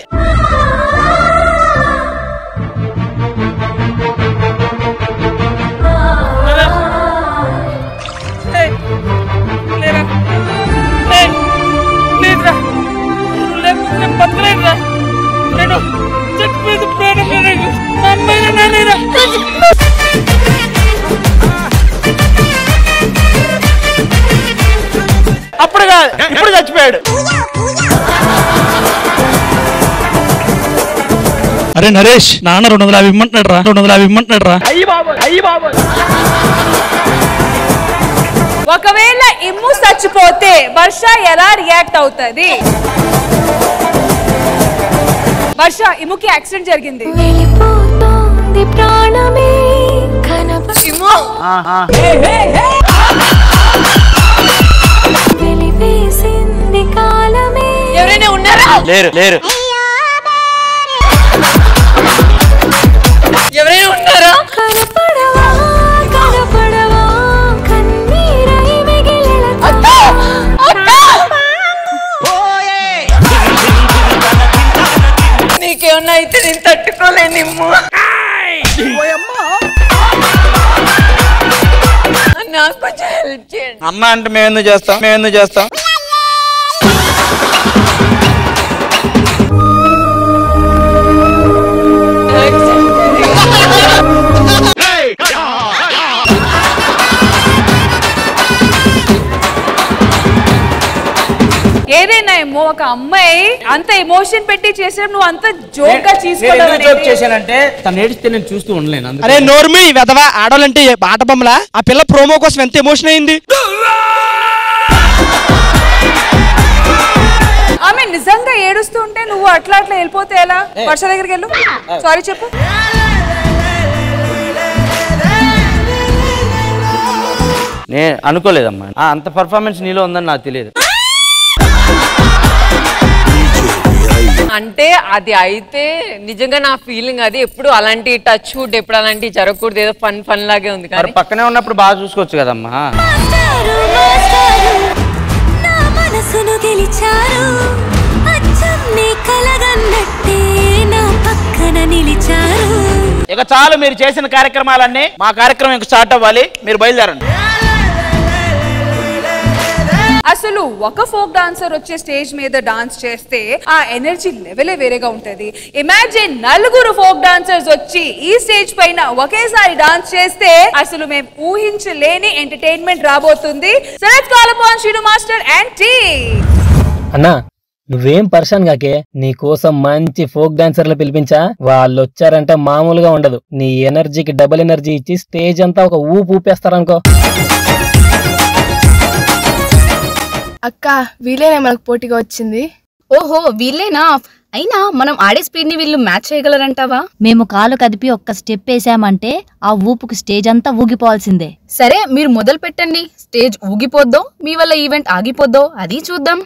Speaker 2: అప్పుడు కాదు, ఇప్పుడు చచ్చిపోయాడు.
Speaker 14: అరే నరేష్, నాన్న 250 ఇమ్మంటున్నాడు రా. 250 ఇమ్మంటున్నాడు రా.
Speaker 2: అయ్యి బాబు.
Speaker 5: ఒకవేళ ఇమ్ము చచ్చిపోతే వర్ష ఎలా రియాక్ట్ అవుతుంది? వర్ష, ఇమ్ముకి యాక్సిడెంట్ జరిగింది. ఇమ్ము ఎవరైనా ఉన్నారా?
Speaker 2: లేరు.
Speaker 5: ఎవరైనా ఉన్నారా?
Speaker 7: తట్టుకోలేనిమ్ము. నాకు కొంచెం హెల్ప్ చేయండి.
Speaker 2: అమ్మ అంటే మేము ఎందుకు చేస్తాం
Speaker 5: ఏదైనా ఏమో ఒక అమ్మాయి అంత ఎమోషన్ పెట్టి చేసాడు, నువ్వు అంత జోక్ గా
Speaker 2: చేశానంటే తను ఏడిస్తే నేను చూస్తూ ఉండలేను.
Speaker 10: అరే నోర్మి వెదవా, ఆడాలంటే ఆట బొమ్మలా? ఆ పిల్ల ప్రోమో కోసం ఎంత ఎమోషన్ అయింది.
Speaker 5: ఆమె నిజంగా ఏడుస్తూ ఉంటే నువ్వు అట్లా వెళ్ళిపోతే ఎలా? వర్ష దగ్గరికి వెళ్ళు, సారీ చెప్పు.
Speaker 1: నేను అనుకోలేదమ్మా అంత పర్ఫార్మెన్స్ నీలో ఉందని నాకు తెలియదు.
Speaker 6: అంటే అది అయితే నిజంగా నా ఫీలింగ్ అది. ఎప్పుడు అలాంటి టచ్ వుడ్ ఎప్పుడు అలాంటి జరగకూడదు, ఏదో ఫన్ లాగే ఉంది.
Speaker 1: మరి పక్కనే ఉన్నప్పుడు బాగా చూసుకోవచ్చు కదమ్మా.
Speaker 2: ఇక చాలు మీరు చేసిన కార్యక్రమాలన్నీ. మా కార్యక్రమం ఇంకా స్టార్ట్ అవ్వాలి, మీరు బయలుదేరండి.
Speaker 5: అసలు ఒక ఫోక్ డాన్సర్ వచ్చే స్టేజ్ మీద డాన్స్ చేస్తే ఆ ఎనర్జీ లెవెలే వేరేగా ఉంటది. ఇమాజిన్ నలుగురు ఫోక్ డాన్సర్స్ వచ్చి ఈ స్టేజ్ పైన ఒకేసారి డాన్స్ చేస్తే అసలు మేము ఊహించలేని ఎంటర్టైన్మెంట్ రాబోతుంది. So let's call upon Sreenu master and team.
Speaker 18: అన్నా నువ్వేం పర్సన్ గాకే, నీ కోసం మంచి ఫోక్ డాన్సర్లు పిలిపించా. వాళ్ళు వచ్చారంటే మామూలుగా ఉండదు. నీ ఎనర్జీకి డబుల్ ఎనర్జీ ఇచ్చి స్టేజ్ అంతా ఒక ఊపేస్తారనుకో.
Speaker 19: అక్క వీళ్ళేనా మనకు పోటీగా వచ్చింది?
Speaker 20: ఓహో వీళ్ళేనా? అయినా మనం ఆడే స్పీడ్ ని వీళ్ళు మ్యాచ్ చేయగలరంటావా?
Speaker 21: మేము కాలు కదిపి ఒక్క స్టెప్ వేసామంటే ఆ ఊపుకు స్టేజ్ అంతా ఊగిపోవాల్సిందే.
Speaker 20: సరే మీరు మొదలు పెట్టండి. స్టేజ్ ఊగిపోద్దో మీ వల్ల ఈవెంట్ ఆగిపోద్దో అది చూద్దాం.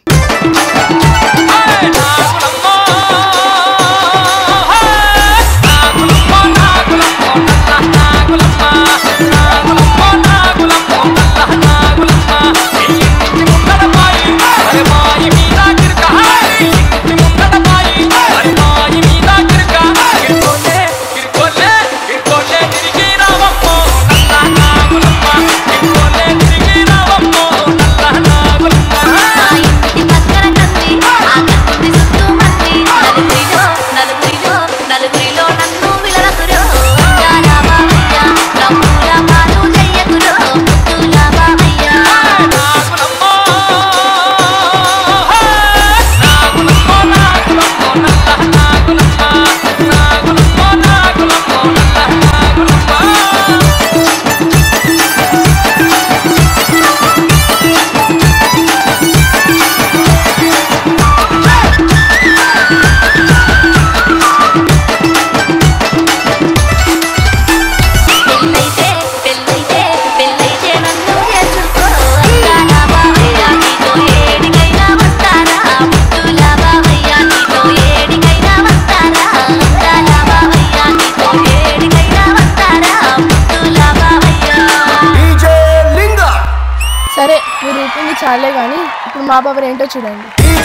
Speaker 19: సరే మీరు ఊపింది చాలే గానీ ఇప్పుడు మా పవర్ ఏంటో చూడండి.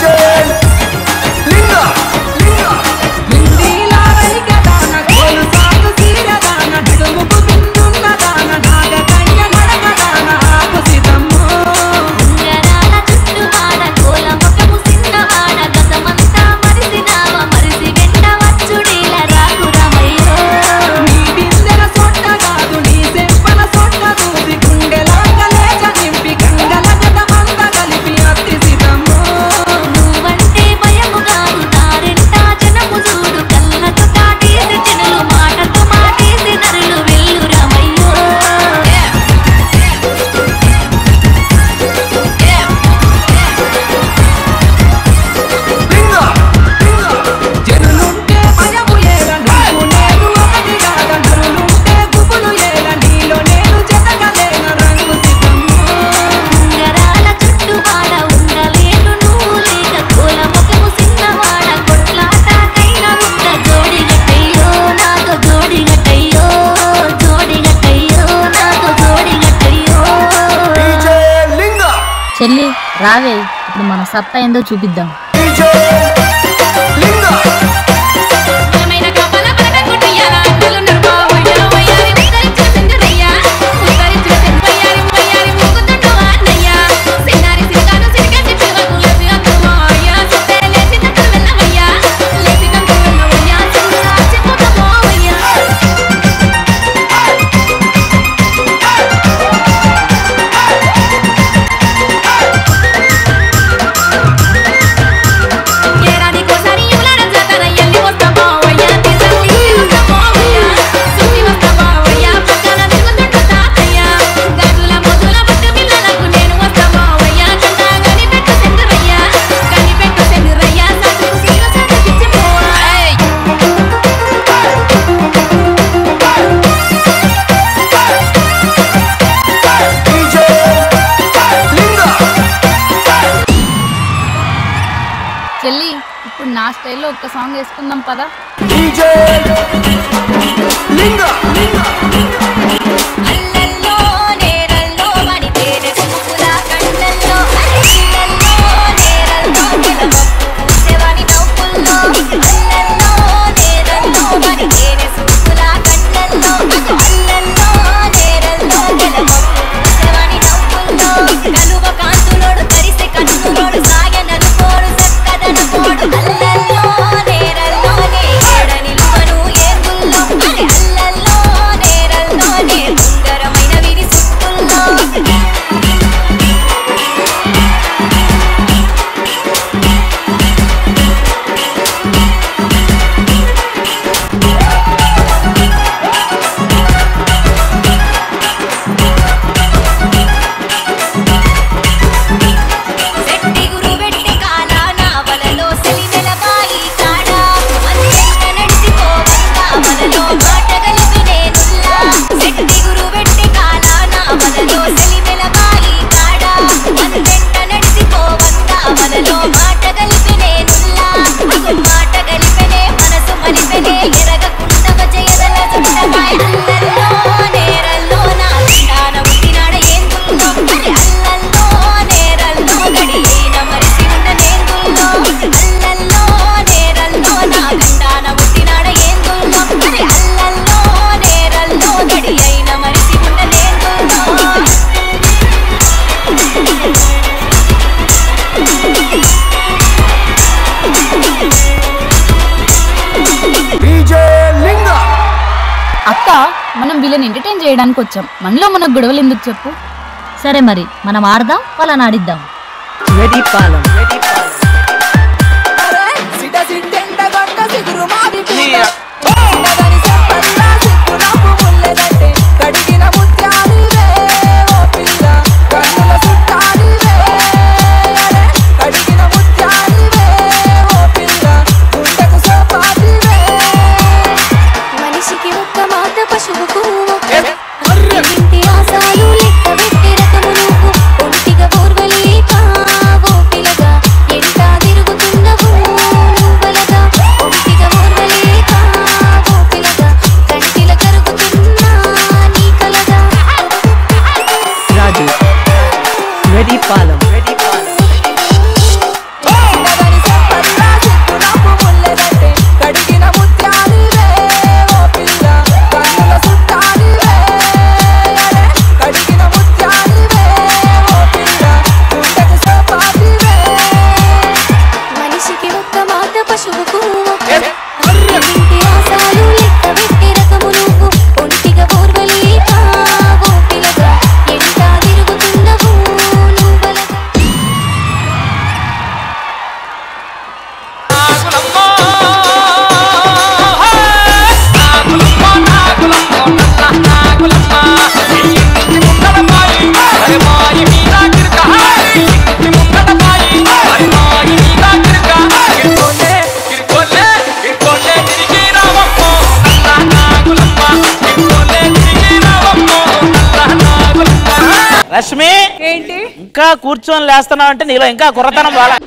Speaker 21: చెల్లి రావే, ఇప్పుడు మన సత్తా ఏందో చూపిద్దాం.
Speaker 12: కపల
Speaker 20: సాంగ్ వేసుకుందాం పదా. అక్క, మనం వీళ్ళని ఎంటర్టైన్ చేయడానికి వచ్చాం. మనలో మనకు గొడవలు ఎందుకు చెప్పు?
Speaker 21: సరే మరి మనం ఆడదాం, వాళ్ళని ఆడిద్దాం.
Speaker 2: రష్మి,
Speaker 5: ఏంటి
Speaker 2: ఇంకా కూర్చొని లేస్తున్నావు అంటే నీలో ఇంకా కుర్రతనం బాగా.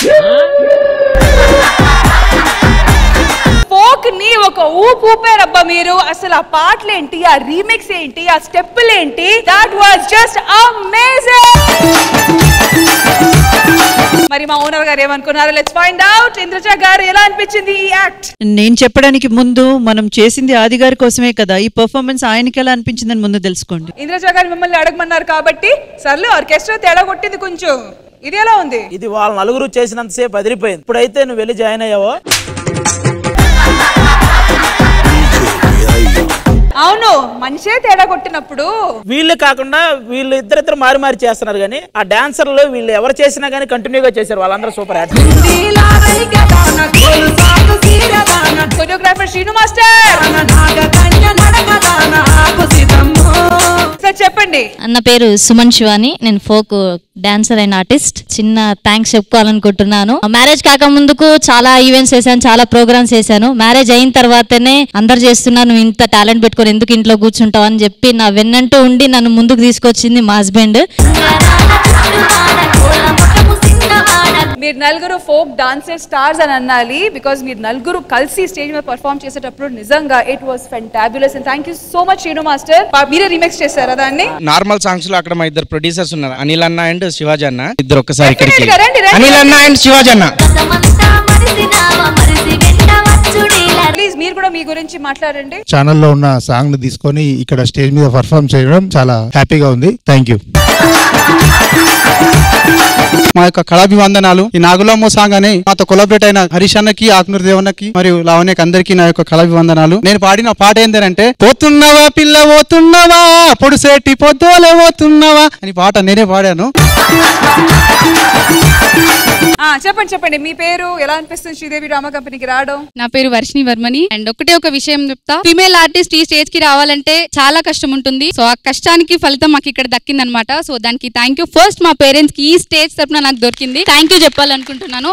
Speaker 5: ఫోక్ ని ఒక ఊపారబ్బా మీరు. అసలు ఆ పాటలేంటి, ఆ రీమిక్స్ ఏంటి, ఆ స్టెప్పులు ఏంటి, దట్ వాజ్ జస్ట్ అమేజింగ్. మరి మా ఓనర్ గారు ఏమనుకున్నారు? Let's find out. ఇంద్రజ గారు ఎలా అనిపించింది ఈ యాక్ట్?
Speaker 4: నేను చెప్పడానికి ముందు మనం చేసింది ఆది గారి కోసమే కదా, ఈ పర్ఫార్మెన్స్ ఆయనకి ఎలా అనిపించిందని ముందు తెలుసుకోండి.
Speaker 5: ఇంద్రజ గారు మిమ్మల్ని అడగమన్నారు కాబట్టి సర్లే, ఆర్కెస్ట్రా తేడా కొట్టింది కొంచెం. ఇది ఎలా ఉంది?
Speaker 2: ఇది వాళ్ళ నలుగురు చేసినంతసేపు అదిరిపోయింది. ఇప్పుడైతే నువ్వు వెళ్ళి జాయిన్ అయ్యావో.
Speaker 5: అవును, మనిషే తేడా కొట్టినప్పుడు
Speaker 2: వీళ్ళు కాకుండా వీళ్ళు ఇద్దరిద్దరు మారి మారి చేస్తున్నారు, కానీ ఆ డాన్సర్లు వీళ్ళు ఎవరు చేసినా కానీ కంటిన్యూగా చేశారు. వాళ్ళందరూ super act.
Speaker 5: Choreographer Sreenu master చెప్పండి.
Speaker 21: నా పేరు సుమన్ శివాని, నేను ఫోక్ డాన్సర్ అండ్ ఆర్టిస్ట్. చిన్న థ్యాంక్స్ చెప్పుకోవాలనుకుంటున్నాను. మ్యారేజ్ కాక ముందుకు చాలా ఈవెంట్స్ చేశాను, చాలా ప్రోగ్రామ్స్ చేశాను. మ్యారేజ్ అయిన తర్వాతనే అందరు చేస్తున్నారు, నువ్వు ఇంత టాలెంట్ పెట్టుకొని ఎందుకు ఇంట్లో కూర్చుంటావు అని చెప్పి నా వెన్నంటూ ఉండి నన్ను ముందుకు తీసుకొచ్చింది మా హస్బెండ్.
Speaker 5: మీరు నలుగురు ఫోక్ డాన్సర్ స్టార్స్ అని అనాలి, బికాస్ మీరు నలుగురు కలిసి స్టేజ్ మీద పర్ఫార్మ్ చేసేటప్పుడు నిజంగా it was fantabulous. And thank you so much Sreenu master. మీరే రీమిక్స్ చేశారా దాన్ని?
Speaker 10: నార్మల్ సాంగ్స్ లో అక్కడ మా ఇద్దరు ప్రొడ్యూసర్స్ ఉన్నారు, అనిల్ అన్న అండ్ శివాజీ అన్న. ఇద్దరు ఒక్కసారి ఇక్కడికి. అనిల్ అన్న అండ్ శివాజీ అన్న.
Speaker 5: ప్లీజ్ మీరు కూడా మీ గురించి మాట్లాడండి.
Speaker 8: ఛానల్లో ఉన్న సాంగ్ ను తీసుకొని ఇక్కడ స్టేజ్ మీద పర్ఫార్మ్ చేయడం చాలా హ్యాపీగా ఉంది. Thank you.
Speaker 10: మా యొక్క కళాభివందనాలు. ఈ నాగులమ్మ సాంగ్ అని మాతో కొలాబరేట్ అయిన హరీష్ అన్నకి, ఆకునూరు దేవన్నకి మరియు లావణ్యకి అందరికీ నా యొక్క కళాభివందనాలు. నేను పాడిన పాట ఏంటంటే పోతున్నవా పిల్ల పోతున్నవా పొడుసేటి పొద్దులే పోతున్నవా అని పాట నేనే పాడాను.
Speaker 5: చెప్పండి చెప్పండి, మీ పేరు ఎలా అనిపిస్తుంది శ్రీదేవి డ్రామా కంపెనీకి రావడం?
Speaker 22: నా పేరు వర్షిణి వర్మని. అండ్ ఒకటే ఒక విషయం చెప్తా, ఫీమేల్ ఆర్టిస్ట్ ఈ స్టేజ్ కి రావాలంటే చాలా కష్టం ఉంటుంది. సో ఆ కష్టానికి ఫలితం మాకు ఇక్కడ దక్కింది అనమాట. సో దానికి థ్యాంక్ యూ. ఫస్ట్ మా పేరెంట్స్ కి ఈ స్టేజ్ తరపున నాకు దొరికింది, థ్యాంక్ యూ చెప్పాలనుకుంటున్నాను.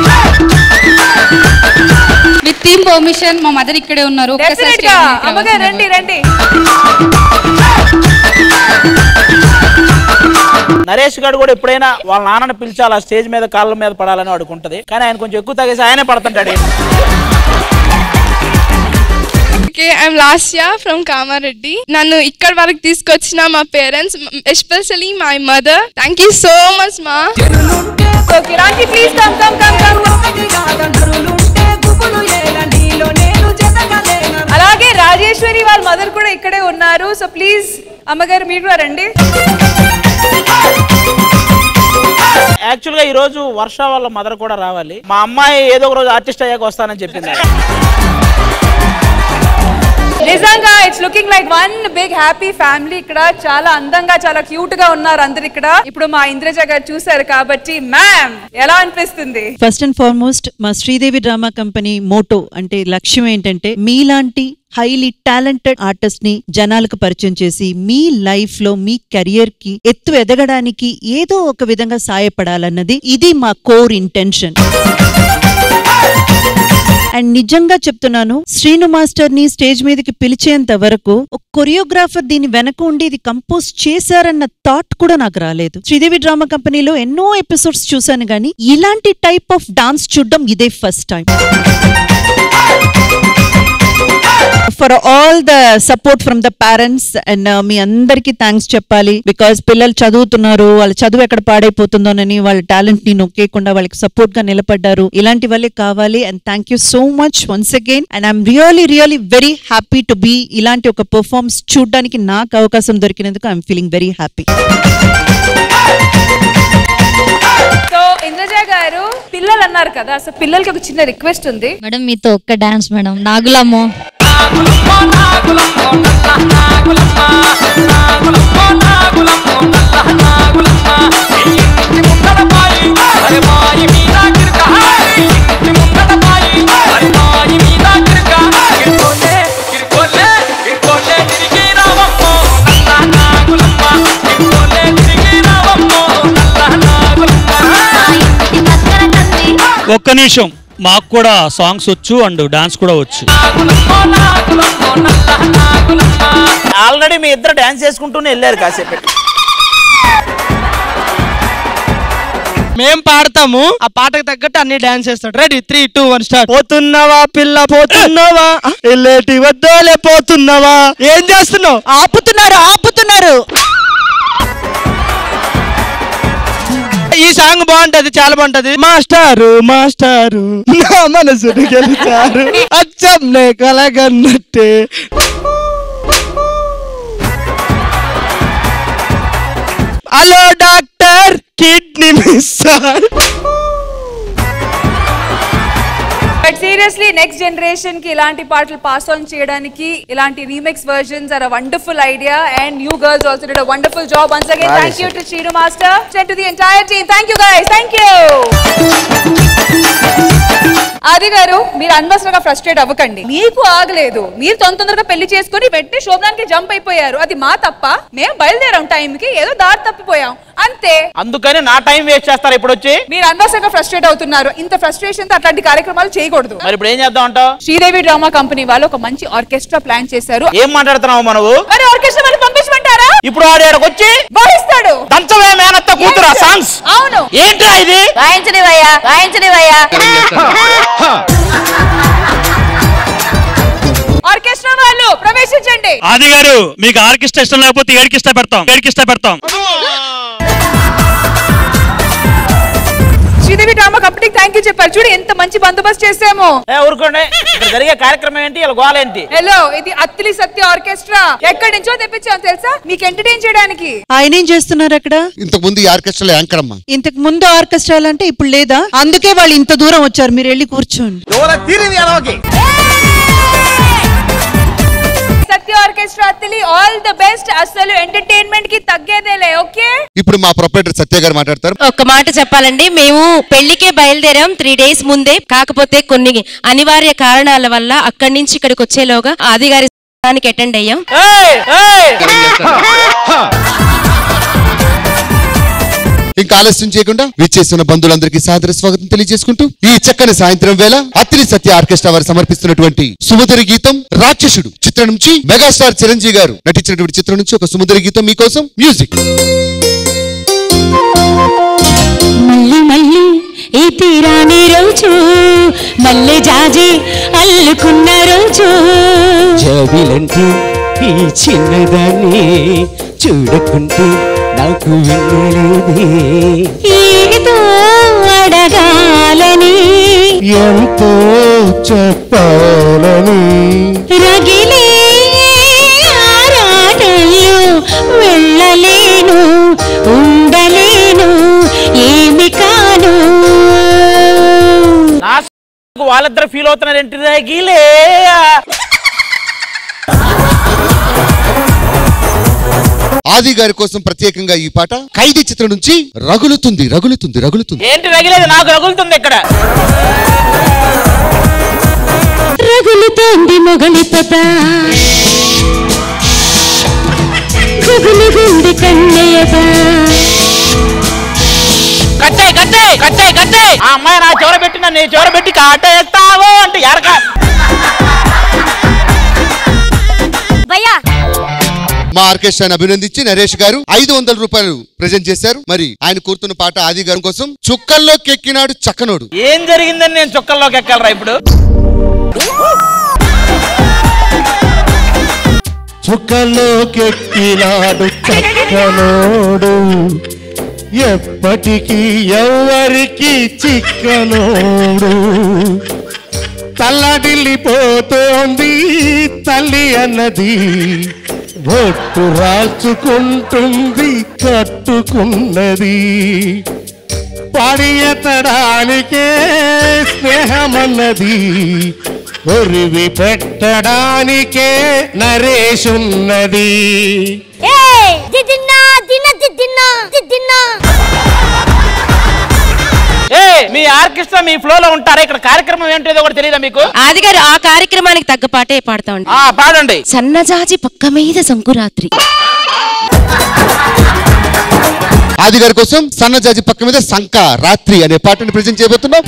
Speaker 22: విత్ టీమ్ పర్మిషన్ మా మదర్ ఇక్కడే ఉన్నారు.
Speaker 5: రండి రండి.
Speaker 2: నరేష్ గారు కూడా ఎప్పుడైనా వాళ్ళ నాన్నని పిలిచాలి ఆ స్టేజ్ మీద కాళ్ళ మీద పడాలని అడుగుంటది, కానీ ఆయన కొంచెం ఎక్కువ తాగేసి ఆయనే పడుతుంటాడు.
Speaker 19: I'm Lasya from Kamareddy. నన్ను ఇక్కడ వరకు తీసుకొచ్చిన మా parents, especially my mother, thank you so much మా.
Speaker 5: అలాగే రాజేశ్వరి వాళ్ళ మదర్ కూడా ఇక్కడే ఉన్నారు. సో ప్లీజ్ అమ్మగారు మీరు కూడా రండి.
Speaker 2: యాక్చువల్ గా ఈ రోజు వర్ష వాళ్ళ మదర్ కూడా రావాలి. మా అమ్మాయి ఏదో ఒక రోజు ఆర్టిస్ట్ అయ్యాక వస్తానని చెప్పింది.
Speaker 5: నిజంగా it's looking like one big happy family. ఇక్కడ చాలా అందంగా చాలా క్యూట్ గా ఉన్నారు అందరు ఇక్కడ. ఇప్పుడు మా ఇంద్రజ గారు చూసారు కాబట్టి మ్యామ్ ఎలా అనిపిస్తుంది?
Speaker 4: ఫస్ట్ అండ్ ఫార్మోస్ట్ మా శ్రీదేవి డ్రామా కంపెనీ మోటో అంటే లక్ష్యం ఏంటంటే మీలాంటి హైలీ టాలెంటెడ్ ఆర్టిస్ట్ ని జనాలకు పరిచయం చేసి మీ లైఫ్ లో మీ కెరియర్ కి ఎత్తు ఎదగడానికి ఏదో ఒక విధంగా సాయపడాలన్నది ఇది మా కోర్ ఇంటెన్షన్. అండ్ నిజంగా చెప్తున్నాను, శ్రీను మాస్టర్ ని స్టేజ్ మీదకి పిలిచేంత వరకు ఒక కొరియోగ్రాఫర్ దీని వెనక ఉండి ఇది కంపోజ్ చేశారన్న థాట్ కూడా నాకు రాలేదు. శ్రీదేవి డ్రామా కంపెనీలో ఎన్నో ఎపిసోడ్స్ చూశాను గానీ ఇలాంటి టైప్ ఆఫ్ డాన్స్ చూడడం ఇదే first time. For all the support from the parents and మీ అందరికి థ్యాంక్స్ చెప్పాలి. బికాస్ పిల్లలు చదువుతున్నారు, వాళ్ళ చదువు ఎక్కడ పాడైపోతుందోనని వాళ్ళ టాలెంట్ ని నొక్కేయకుండా వాళ్ళకి సపోర్ట్ గా నిలబడ్డారు. ఇలాంటి వాళ్ళే కావాలి. And thank you so much once again. And I'm really very happy to be ఇలాంటి ఒక పర్ఫార్మెన్స్ చూడడానికి నాకు అవకాశం దొరికినందుకు I'm feeling very happy.
Speaker 5: So Indraja గారు పిల్లలు అన్నారు కదా, సో పిల్లలకి ఒక చిన్న రిక్వెస్ట్ ఉంది
Speaker 21: మేడం. మీతో ఒక్క డాన్స్ మేడం. నాగులమ్మో
Speaker 14: ఒక్క నిమిషం, మాకు కూడా సాంగ్స్ వచ్చు అండ్ డాన్స్ కూడా వచ్చు.
Speaker 2: ఆల్రెడీ మీ ఇద్దరు డాన్స్ చేసుకుంటూనే వెళ్ళారు కాసేపు.
Speaker 10: మేం పాడతాము, ఆ పాటకు తగ్గట్టు అన్ని డాన్స్ చేస్తాడు. Ready 3, 2, 1 start. పోతున్నవా పిల్ల పోతున్నవా ఎల్లేటి వద్దోలే పోతున్నవా. ఏం చేస్తున్నావు? ఆపుతున్నారు. ఈ సాంగ్ బాగుంటది, చాలా బాగుంటది. మాస్టారు నా మనసుని గెలిచారు అచ్చం నే కలగన్నట్టే. Hello doctor, kidney miss.
Speaker 5: But seriously next generation కి ఇలాంటి పాటలు పాస్ ఆన్ చేయడానికి ఇలాంటి remix versions are a wonderful idea and you girls also did a wonderful job. Once again thank you to Sreenu master and to the entire team. Thank you guys, thank you. Aadi గారు, మీరు అనవసరంగా frustrate అవ్వకండి. మీకు ఆగలేదు, మీరు తొందరగా పెళ్లి చేసుకుని వెంటనే శోభనానికి జంప్ అయిపోయారు. అది మా తప్ప. మేము బయలుదేరాం టైంకి, ఏదో దారి తప్పిపోయాం అంతే.
Speaker 2: అందుకని నా టైం వేస్ట్ చేస్తారు ఇప్పుడు వచ్చి.
Speaker 5: మీరు అనవసరంగా ఫ్రస్ట్రేట్ అవుతున్నారు. ఇంత ఫ్రస్ట్రేషన్ తో అట్లాంటి కార్యక్రమాలు చేయకూడదు.
Speaker 2: మరి ఇప్పుడు ఏం చేద్దాం అంటావు?
Speaker 5: శ్రీదేవి డ్రామా కంపెనీ వాళ్ళు ఒక మంచి ఆర్కెస్ట్రా ప్లాన్ చేశారు.
Speaker 2: ఏం మాట్లాడుతున్నావు మనవు?
Speaker 5: మరి ఆర్కెస్ట్రా వాళ్ళు పంపించమంటారా?
Speaker 2: ఇప్పుడు వాడు వచ్చి
Speaker 5: వాయిస్తాడు.
Speaker 2: దంచవే మేనత్త కూతురా సాంగ్స్.
Speaker 5: అవును.
Speaker 2: ఏంట్రా ఇది?
Speaker 7: వాయించనివయ్యా, వాయించనివయ్యా.
Speaker 5: ఆర్కెస్ట్రా వాళ్ళు ప్రవేశించండి.
Speaker 14: ఆది గారు మీకు ఆర్కెస్ట్రా ఇష్టం లేకపోతే ఏడికిస్తా పెడతాం.
Speaker 5: శ్రీదేవి డ్రామా కంపెనీకి థ్యాంక్ యూ చెప్పారు. చూడు ఎంత మంచి బందోబస్తు చేసామో.
Speaker 2: ఊరుకోండి, ఇక్కడ జరిగే కార్యక్రమం ఏంటి, ఇలా గోల ఏంటి?
Speaker 5: హలో, ఇది అత్తిలి సత్య ఆర్కెస్ట్రా. ఎక్కడి నుంచో తెప్పించాను తెలుసా, మీకు ఎంటర్టైన్ చేయడానికి.
Speaker 4: ఆయన ఏం చేస్తున్నారు అక్కడ?
Speaker 3: ఇంతకు ముందు ఈ ఆర్కెస్ట్రాలో యాంకర్ అమ్మా.
Speaker 4: ఇంతకు ముందు ఆర్కెస్ట్రాలు అంటే ఇప్పుడు లేదా? అందుకే వాళ్ళు ఇంత దూరం వచ్చారు. మీరు వెళ్ళి కూర్చోండి.
Speaker 5: Satya orchestra Attili all the best. అసలు ఎంటర్టైన్మెంట్ కి తగ్గేదేలే. ఓకే,
Speaker 3: ఇప్పుడు మా ప్రొపరేటర్ సత్య గారు మాట్లాడతారు.
Speaker 15: ఒక్క మాట చెప్పాలండి, మేము పెళ్లికే బయలుదేరాం 3 days ముందే. కాకపోతే కొన్ని అనివార్య కారణాల వల్ల అక్కడి నుంచి ఇక్కడికి వచ్చేలోగా ఆది గారి అటెండ్ అయ్యాం.
Speaker 3: ఇంకా ఆలస్యం చేయకుండా విచ్చేస్తున్న బంధువులందరికీ సాదర స్వాగతం తెలియజేసుకుంటూ ఈ చక్కని సాయంత్రం వేళ అత్తిలి సత్య ఆర్కెస్ట్రా వారు సమర్పిస్తున్నటువంటి సుమధుర గీతం రాక్షసుడు చిత్రం నుంచి మెగాస్టార్ చిరంజీవి గారు నటించినటువంటి చిత్రం నుంచి ఒక సుమధుర గీతం మీకోసం. మ్యూజిక్.
Speaker 23: మళ్ళీ మళ్ళీ ఈ తీరాని రోజు, మళ్ళీ జాజి అల్లుకున్న రోజు,
Speaker 24: జాబిలంటే ఈ చిన్నదాన్ని చూడకుంటే నాకు వినలేదే,
Speaker 23: ఏదో అడగాలని
Speaker 24: ఎంతో చెప్పాలని,
Speaker 23: రగిలే ఆరాటల్లో వెళ్ళలేను, ఉండలేను, ఏమి కాను.
Speaker 2: వాళ్ళిద్దరు ఫీల్ అవుతున్నారు ఏంటి? గీలే
Speaker 3: ఆది గారి కోసం ప్రత్యేకంగా ఈ పాట ఖైదీ చిత్రం నుంచి రగులుతుంది రగులుతుంది రగులుతుంది.
Speaker 2: ఏంటి రగిలేదు? నాకు రగులుతుంది ఇక్కడ.
Speaker 23: రగులుతోంది మొగలి పద, గుగులుగుంది కన్నయ్యద.
Speaker 2: కట్టే ఆ అమ్మాయి నా చోర పెట్టి నన్ను చోర పెట్టి కాటేస్తావో అంటే ఎరక.
Speaker 3: మా ఆర్కెస్ట్రాని అభినందించి నరేష్ గారు 500 రూపాయలు ప్రెజెంట్ చేశారు. మరి ఆయన కూర్తున్న పాట ఆది గారి కోసం చుక్కల్లోకి ఎక్కినాడు చక్కనోడు.
Speaker 2: ఏం జరిగిందని నేను చుక్కల్లోకి ఎక్కాలరా ఇప్పుడు?
Speaker 24: చుక్కల్లోకి ఎక్కినాడు చక్కనోడు, ఎప్పటికీ ఎవరికి చిక్కనోడు, తల్లడిల్లిపోతోంది తల్లి అన్నది, బొట్టు రాల్చుకుంటుంది కట్టుకున్నది, పాడియతడానికే స్నేహమన్నది, ఒరివి పెట్టడానికే నరేషున్నది.
Speaker 2: మీ ఆర్కెస్ట్రా మీ ఫ్లో లో ఉంటారా? ఇక్కడ కార్యక్రమం ఏంటో కూడా తెలియదా మీకు?
Speaker 15: ఆది గారు ఆ కార్యక్రమానికి తగ్గ పాటే పాడతాం.
Speaker 2: పాడండి.
Speaker 15: సన్నజాజి పక్క మీద సంకురాత్రి.
Speaker 3: ఆది గారి కోసం సన్నజాజి పక్క మీద సంక రాత్రి అనే పాటను ప్రెజెంట్ చేయబోతున్నాం.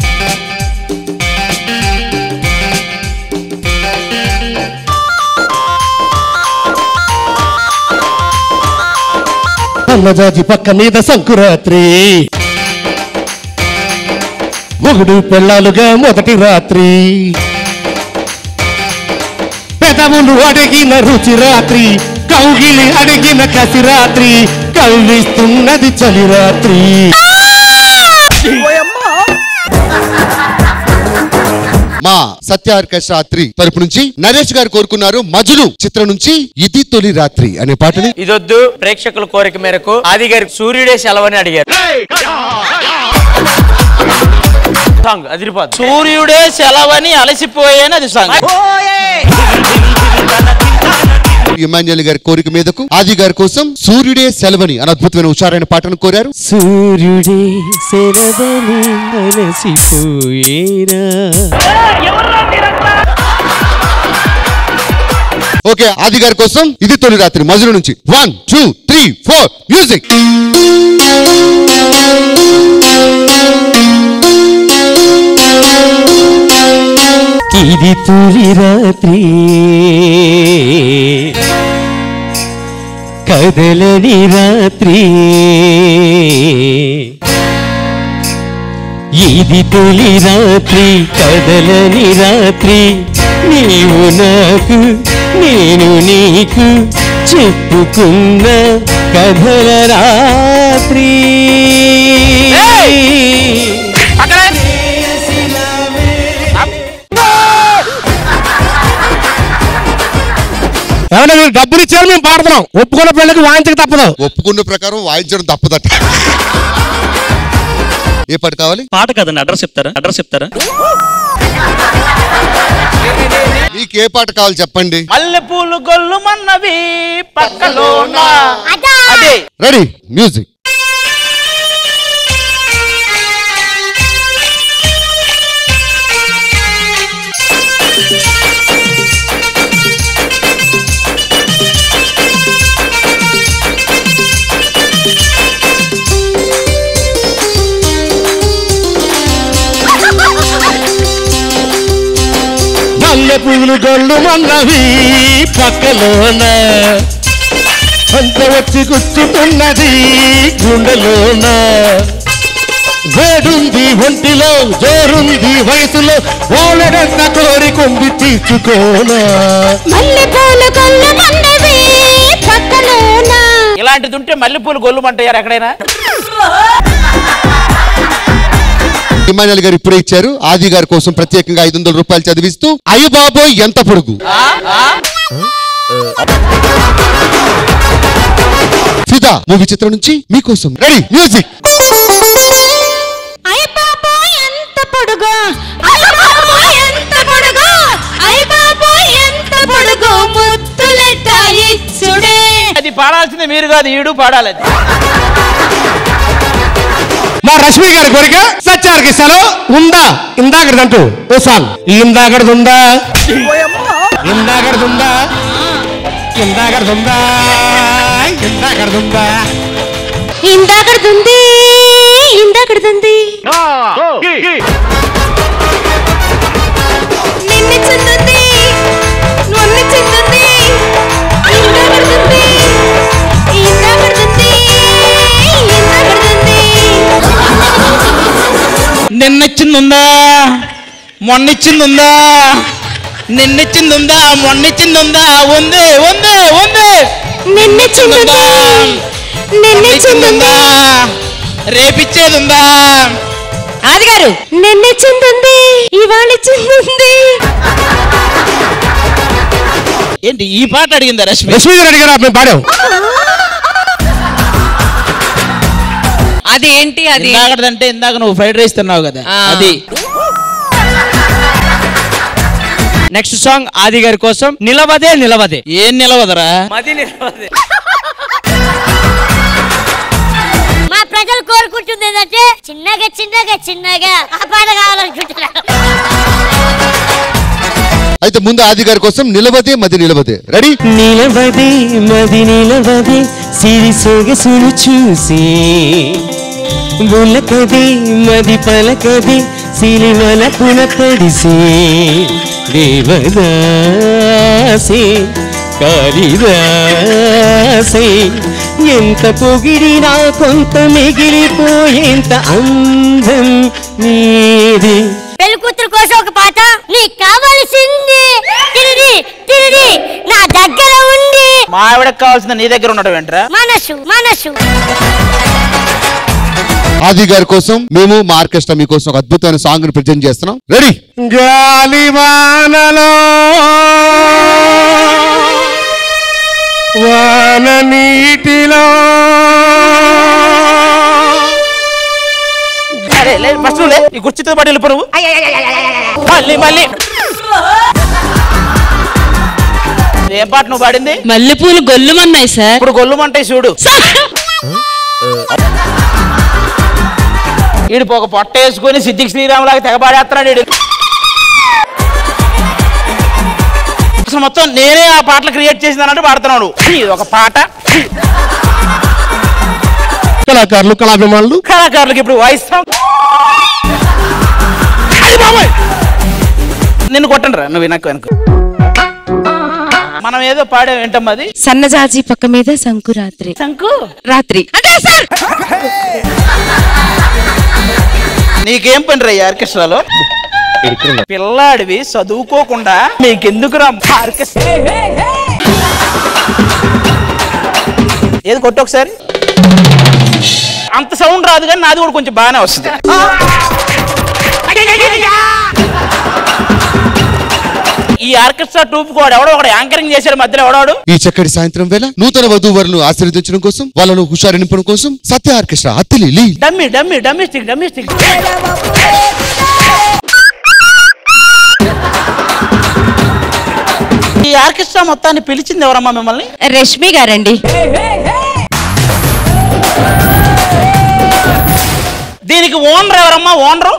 Speaker 24: సన్నజాజి పక్క మీద సంకురాత్రి, మొగుడు పెళ్ళాలుగా మొదటి రాత్రి, పెదవులు అడిగిన రుచి రాత్రి, కౌగిలి అడిగిన కసి రాత్రి, కవ్విస్తున్నది చలి రాత్రి.
Speaker 3: మా సత్య ఆర్కెస్ట్రా రాత్రి తరపు నుంచి నరేష్ గారు కోరుకున్నారు మజులు చిత్రం నుంచి ఇది తొలి రాత్రి అనే పాటని.
Speaker 2: ఇదొద్దు, ప్రేక్షకుల కోరిక మేరకు ఆది గారి సూర్యుడే సెలవని అడిగారు. సాంగ్ అదిరిపోదు. సూర్యుడే సెలవని అలసిపోయేని అది సాంగ్.
Speaker 3: ఇమాన్యుయల్ గారి కోరిక మీదకు ఆది గారి కోసం సూర్యుడే సెలవని అని అద్భుతమైన ఉచారైన పాటను కోరారు.
Speaker 24: సూర్యుడే సెలవని అలసిపోయేనా.
Speaker 3: ఓకే, ఆది గారి కోసం ఇది తొలి రాత్రి మజులు నుంచి 1 2 3 4 మ్యూజిక్.
Speaker 24: ఇది తొలి రాత్రి కదలని రాత్రి ఇది తొలి రాత్రి కదలని రాత్రి నీవు నాకు నేను నీకు చెప్పుకున్న కథల రాత్రి ఏమన్నా మీరు డబ్బులు ఇచ్చారు మేము పాడుతున్నాం ఒప్పుకున్న పెళ్ళకి వాయించక తప్పదు
Speaker 3: ఒప్పుకున్న ప్రకారం వాయించడం తప్పదట ఏ పాట కావాలి
Speaker 14: పాట కదండి అడ్రస్ చెప్తారా
Speaker 3: మీకు ఏ పాట కావాలి చెప్పండి
Speaker 2: మల్లెపూలు గొల్లు మన్నవి పక్కలోన అదే
Speaker 3: రెడీ మ్యూజిక్
Speaker 24: మల్లెపూలు గొల్లు మన్నవి పక్కలోన అంత వచ్చి గుచ్చుతున్నది గుండెలోన వేడుంది ఒంటిలో జోరుంది వయసులో ఓలడంత కోరికొంది తీర్చుకోనా
Speaker 23: మల్లెపూలు గొల్లు మన్నవి పక్కలోన
Speaker 2: ఇలాంటిది ఉంటే మల్లెపూలు గొల్లు మంటారు ఎక్కడైనా
Speaker 3: ఇమానుయల్ గారు ఇప్పుడే ఇచ్చారు ఆది గారి కోసం ప్రత్యేకంగా 500 రూపాయలు చదివిస్తూ అయ్య బాబోయ్ ఎంత పొడుగు ఫిదా మూవీ చిత్రం నుంచి మీకోసం రెడీ మ్యూజిక్
Speaker 23: అయ్ బాబోయ్ ఎంత పొడుగు అయ్ బాబోయ్ ఎంత పొడుగు అయ్ బాబోయ్ ఎంత పొడుగు ముత్తులెట్ట ఇచ్చుడే
Speaker 2: అది పాడాల్సింది మీరు కాదు ఈడు పాడాలి
Speaker 24: మా రష్మి గారి కోరిక సత్యానికి ఇస్తాను ఉందా ఇందాకడంటూ ఓ సాంగ్ ఇందాకడుందా ఇందాకడుందా ఇందాకడుందా ఇందాకడుందా
Speaker 23: ఇందాకడుంది ఇందాకడుంది నిన్ను చిందుంది నన్ను చిందుంది ఇందాకడుంది ఇందాకడుంది ఇందాకడుంది
Speaker 2: నిన్నిచ్చిందుందా మొన్నిచ్చిందుందా నిన్నిచ్చిందుందా మొన్నిచ్చిందుందా ఉంది ఉంది ఉంది
Speaker 23: నిన్నిచ్చిందుందా నిన్నిచ్చిందుందా
Speaker 2: రేపిచ్చేదుందా
Speaker 23: ఆది గారు నిన్నిచ్చిందుంది ఇవాళ ఇచ్చిందుంది
Speaker 2: ఏంటి ఈ పాట అడిగిందా రష్మి
Speaker 24: రష్మి గారు అడిగారా మేము పాడాం
Speaker 6: అది ఏంటి అది
Speaker 2: ఇందాకదంటే ఇందాక నువ్వు ఫ్రైడ్ రైస్ తిన్నావు కదా అది
Speaker 1: నెక్స్ట్ సాంగ్ ఆది గారి కోసం నిలవదే నిలవదే
Speaker 2: ఏం నిలవదరా
Speaker 1: మది నిలవదే
Speaker 16: మా ప్రజలు కోరుకుంటుంది ఏంటంటే చిన్నగా చిన్నగా చిన్నగా ఆ పాట కావాలనుకుంటున్నారు
Speaker 3: అయితే ముందు ఆది గారి కోసం నిలవదే మది నిలవదే రెడీ
Speaker 24: నిలవదే మది నిలవదే సిరి సొగసును చూసి బులకదే మది పలకదే సిరివల పున తడిసి దేవదాసే కాళిదాసే ఎంత పొగిడినా కొంత మిగిలిపోయేంత అందం నీది
Speaker 16: పెళ్లి కూతురు కోసం ఒక పాట నీకు కావలసింది తిరిగి తిరిగి నా దగ్గర ఉంది
Speaker 2: మా ఆవిడకి కావాల్సింది నీ దగ్గర ఉండడం ఏంట్రా
Speaker 16: మనసు మనసు
Speaker 3: ఆది గారి కోసం మేము మా ఆర్కెస్ట్రా మీకోసం ఒక అద్భుతమైన సాంగ్ ని ప్రెజెంట్ చేస్తున్నాం రెడీ
Speaker 24: గాలివానలో వాన నీటిలో
Speaker 2: అరే లే ఫస్ట్ లే ఈ కుర్చీతో పాటు వెళ్ళిపో నువ్వు మళ్ళీ మళ్ళీ ఏం పాట నువ్వు పాడింది
Speaker 23: మల్లెపూలు గొల్లుమన్నాయి సార్
Speaker 2: ఇప్పుడు గొల్లుమంటాయి చూడు ఈడు ఒక పొట్ట వేసుకొని సిద్దికి శ్రీరాములాగా తెగబాడేస్తున్నాడు ఈడు అసలు మొత్తం నేనే ఆ పాటలు క్రియేట్ చేసిందన్నట్టు పాడుతున్నాడు ఇది ఒక పాట
Speaker 24: కళాకారులు కళాభిమానులు
Speaker 2: కళాకారులకు ఇప్పుడు వాయిస్తాం నిన్ను కొట్టండి రా నువ్వు వెనక్కు వెనక్కు మనం ఏదో పాడే ఏంటమ్మా అది?
Speaker 15: సన్నజాజి పక్క మీద సంకురాత్రి.
Speaker 2: సంకు
Speaker 15: రాత్రి అంటే సార్
Speaker 2: నీకేం పని రా ఆర్కెస్ట్రాలో? పిల్లాడివి చదువుకోకుండా నీకెందుకు రా ఆర్కెస్ట్రా? ఏది కొట్టు ఒకసారి. అంత సౌండ్ రాదు కానీ నాది కూడా కొంచెం బాగానే వస్తుంది. ఈ ఆర్కెస్ట్రా ట్రూప్ కూడా ఎవడో ఒకడు యాంకరింగ్ చేశాడు మధ్యలో ఎవడాడు.
Speaker 3: ఈ చక్కటి సాయంత్రం వేళ నూతన వధూవరులను ఆశీర్వదించడం కోసం, వాళ్ళను హుషారు నింపడం కోసం సత్య ఆర్కెస్ట్రా అత్తిలి లీడ్.
Speaker 2: డమ్మి డమ్మి డమ్మిస్టిక్ డమ్మిస్టిక్. ఈ ఆర్కెస్ట్రా మొత్తాన్ని పిలిచింది ఎవరమ్మా మిమ్మల్ని?
Speaker 15: రష్మి గారండి.
Speaker 2: దీనికి ఓనర్ ఎవరమ్మా? ఓనరు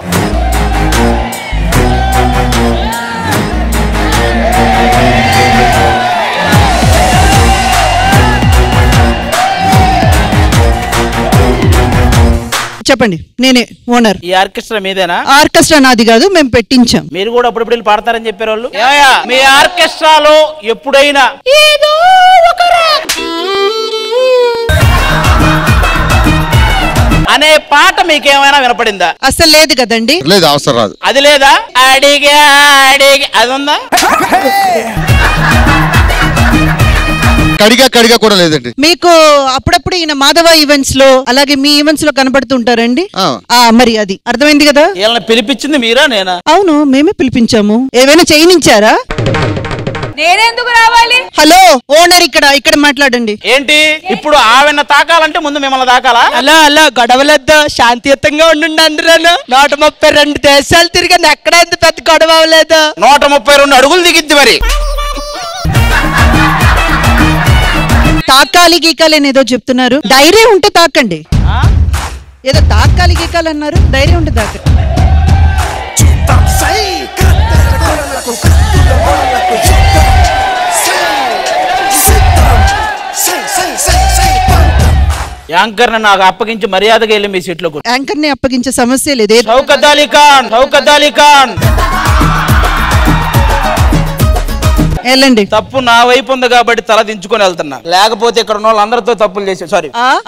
Speaker 4: చెప్పండి. నేనే ఓనర్.
Speaker 2: ఈ ఆర్కెస్ట్రా మీదేనా?
Speaker 4: ఆర్కెస్ట్రా నాది కాదు, మేము పెట్టించాం.
Speaker 2: మీరు కూడా అప్పుడప్పుడు వెళ్ళి పాడతారని చెప్పారు వాళ్ళు. మీ ఆర్కెస్ట్రాలో ఎప్పుడైనా ఏదో అనే పాట మీకేమైనా వినపడిందా?
Speaker 4: అసలు లేదు కదండి.
Speaker 3: లేదు, అవసరం రాదు.
Speaker 2: అది లేదా? అడిగా అడిగి అది ఉందా?
Speaker 3: కడిగా కూడా లేదండి.
Speaker 4: మీకు అప్పుడప్పుడు ఈయన మాధవ ఈవెంట్స్ లో అలాగే మీ ఈవెంట్స్ లో కనబడుతుంటారండి. మరి అది అర్థమైంది కదా.
Speaker 2: వీళ్ళని పిలిపించింది మీరా నేనా?
Speaker 4: అవును, మేమే పిలిపించాము. ఏమైనా చేయనించారా?
Speaker 5: నేనెందుకు రావాలి?
Speaker 4: హలో ఓనర్, ఇక్కడ మాట్లాడండి.
Speaker 2: ఏంటి ఇప్పుడు ఆవిడ తాకాలంటే ముందు మిమ్మల్ని తాకాలా?
Speaker 9: అలా గొడవలొద్దు, శాంతియుతంగా ఉండండి అందరూ. 132 దేశాలు తిరిగాను, ఎక్కడ ఎంత పెద్ద గొడవ అవ్వలేదు.
Speaker 2: 132 అడుగులు దిగిద్ది మరి.
Speaker 4: తాకాలి గీకాలి అని ఏదో చెప్తున్నారు. ధైర్యం ఉంటే తాకండి. ఏదో తాకాలి గీకాలి అన్నారు, ధైర్యం ఉంటే తాకండి.
Speaker 2: యాంకర్ నాకు అప్పగించి మర్యాదగా వెళ్ళి మీ సీట్లో
Speaker 4: యాంకర్ ని అప్పగించే సమస్య లేదు.
Speaker 2: షౌకత్ అలీ ఖాన్
Speaker 4: వెళ్ళండి.
Speaker 2: తప్పు నా వైపు ఉంది కాబట్టి తల దించుకొని వెళ్తున్నా, లేకపోతే ఇక్కడ ఉన్న వాళ్ళందరితో తప్పులు చేసే. సారీ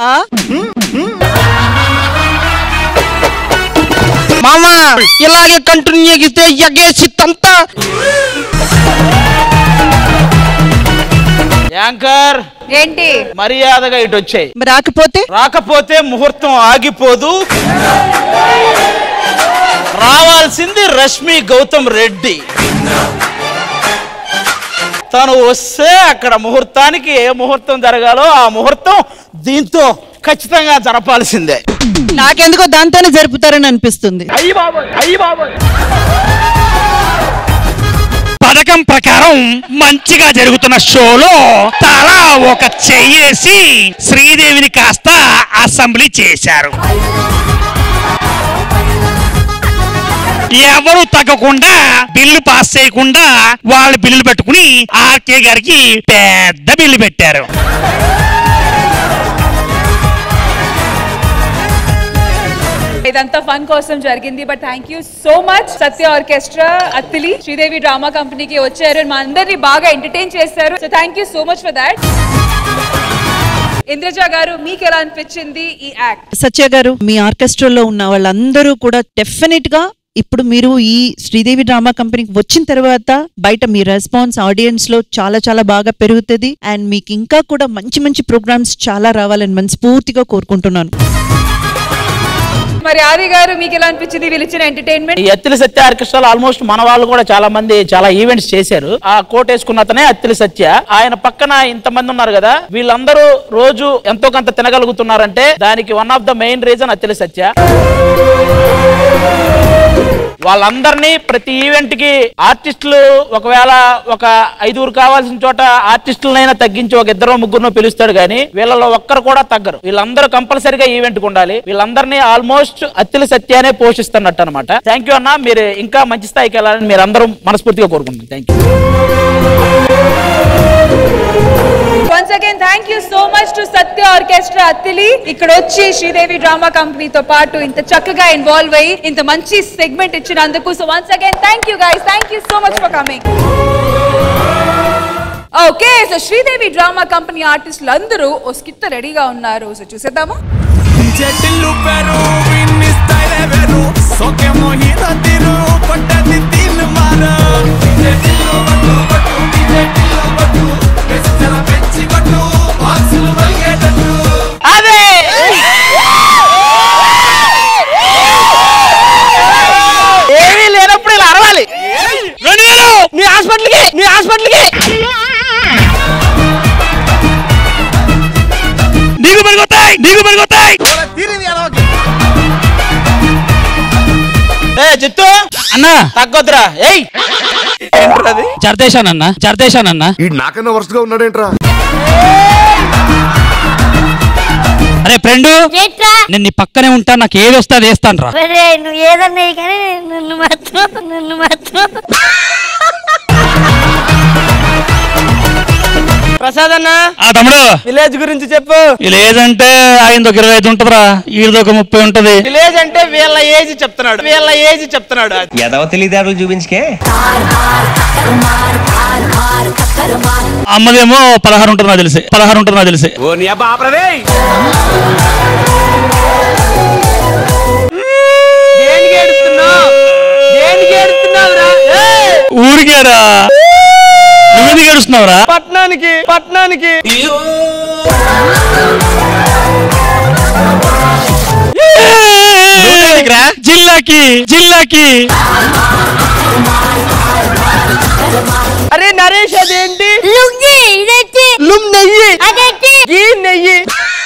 Speaker 9: మామా, ఇలాగే కంటిన్యూ చేస్తే ఎగేసి తంత.
Speaker 2: యాంకర్
Speaker 5: ఏంటి
Speaker 2: మర్యాదగా ఇటు వచ్చాయి.
Speaker 4: రాకపోతే
Speaker 2: ముహూర్తం ఆగిపోదు. రావాల్సింది రష్మి గౌతమ్ రెడ్డి. తను వస్తే అక్కడ ముహూర్తానికి ఏ ముహూర్తం జరగాలో ఆ ముహూర్తం దీంతో ఖచ్చితంగా జరపాల్సిందే.
Speaker 4: నాకెందుకో దాంతోనే జరుపుతారని అనిపిస్తుంది.
Speaker 14: పథకం ప్రకారం మంచిగా జరుగుతున్న షోలో తలా ఒక చెయ్యేసి శ్రీదేవిని కాస్త అసెంబ్లీ చేశారు. ఎవరు తగ్గకుండా బిల్లు పాస్ చేయకుండా వాళ్ళు బిల్లులు పెట్టుకుని ఆర్కే గారికి పెద్ద బిల్లు పెట్టారు.
Speaker 5: ఇదంతా ఫన్ కోసం జరిగింది. But thank you so much Satya orchestra Attili Sridevi drama కంపెనీకి వచ్చారు, మా అందరినీ బాగా ఎంటర్టైన్ చేశారు. So thank you so much for that. Indraja గారు, మీకు ఎలా అనిపించింది ఈ యాక్ట్?
Speaker 4: సత్య గారు, మీ ఆర్కెస్ట్రాలో ఉన్న వాళ్ళందరూ కూడా డెఫినెట్ గా ఇప్పుడు మీరు ఈ శ్రీదేవి డ్రామా కంపెనీకి వచ్చిన తర్వాత బయట మీ రెస్పాన్స్ ఆడియన్స్ లో చాలా చాలా బాగా పెరుగుతుంది. అండ్ మీకు ఇంకా కూడా మంచి మంచి ప్రోగ్రామ్స్ చాలా రావాలని మనస్ఫూర్తిగా కోరుకుంటున్నాను.
Speaker 5: మరి ఆది గారు, మీకు ఎలా అనిపించింది వీళ్ళు ఇచ్చిన ఎంటర్టైన్మెంట్?
Speaker 2: ఈ అత్తిలి సత్య ఆర్కెస్ట్రాలో ఆల్మోస్ట్ మన వాళ్ళు కూడా చాలా మంది చాలా ఈవెంట్స్ చేశారు. ఆ కోట్ వేసుకున్న అతనే అత్తిలి సత్య. ఆయన పక్కన ఇంతమంది ఉన్నారు కదా, వీళ్ళందరూ రోజు ఎంతో కొంత తినగలుగుతున్నారంటే దానికి one of the main reason Attili Satya. వాళ్ళందరినీ ప్రతి ఈవెంట్ కి ఆర్టిస్టులు ఒకవేళ ఒక 5 కావాల్సిన చోట ఆర్టిస్టులనైనా తగ్గించి ఒక 2-3 పిలుస్తాడు కానీ వీళ్ళలో ఒక్కరు కూడా తగ్గరు. వీళ్ళందరూ కంపల్సరీగా ఈవెంట్ కు ఉండాలి. వీళ్ళందరినీ ఆల్మోస్ట్ అత్తిలి సత్యానే పోషిస్తున్నట్టు అనమాట. థ్యాంక్ యూ అన్న, మీరు ఇంకా మంచి స్థాయికి వెళ్ళాలని మీరు అందరూ మనస్ఫూర్తిగా కోరుకుంటున్నాను. Thank you.
Speaker 5: Once again, thank you so much to Satya Orchestra Attili. ఇక్కడ వచ్చి శ్రీదేవి డ్రామా కంపెనీతో పాటు ఇంత చక్కగా ఇన్వాల్వ్ అయ్యి ఇంత మంచి సెగ్మెంట్ ఇచ్చినందుకు. So once again, thank you guys. Thank you so much for coming. Okay, so Sridevi drama company ఆర్టిస్టులు అందరూ ఓ స్కిట్ రెడీగా ఉన్నారు. సో చూసేద్దాము.
Speaker 2: అదే ఏమీ లేనప్పుడు ఇలా అరవాలి. నీ హాస్పిటల్కి చిత్తు
Speaker 11: అన్నా
Speaker 2: తగ్గొద్దురా. ఏయ్
Speaker 11: జర్దేశానన్నా
Speaker 13: ఈ నాకన్నా వరుసగా ఉన్నాడేంట్రా?
Speaker 11: అరే ఫ్రెండ్, నేను నీ పక్కనే ఉంటా, నాకు ఏది వస్తే అది వేస్తాను రా.
Speaker 16: నువ్వు ఏదన్నా కానీ నన్ను మాత్రం
Speaker 2: ప్రసాద్ అన్న,
Speaker 11: తమ్ముడు
Speaker 2: విలేజ్ గురించి చెప్పు.
Speaker 11: విలేజ్ అంటే ఆయన 25 ఉంటదిరా, ఈయన 30 ఉంటది.
Speaker 2: విలేజ్ అంటే వీళ్ళ ఏజ్ చెప్తున్నాడు.
Speaker 17: ఎదవ తెలియదారులు చూపించుకే.
Speaker 11: అమ్మదేమో 16 ఉంటుంది నాకు తెలిసి.
Speaker 2: ఓ నీ అబ్బా ఆపరదే. దేనికి ఏడుస్తున్నావురా?
Speaker 11: ఊరికేరా, నువ్వెందుకు ఏడుస్తున్నావురా?
Speaker 2: పట్నానికి
Speaker 11: జిల్లాకి.
Speaker 2: అరే నరేష్, అదేంటి? నెయ్యి.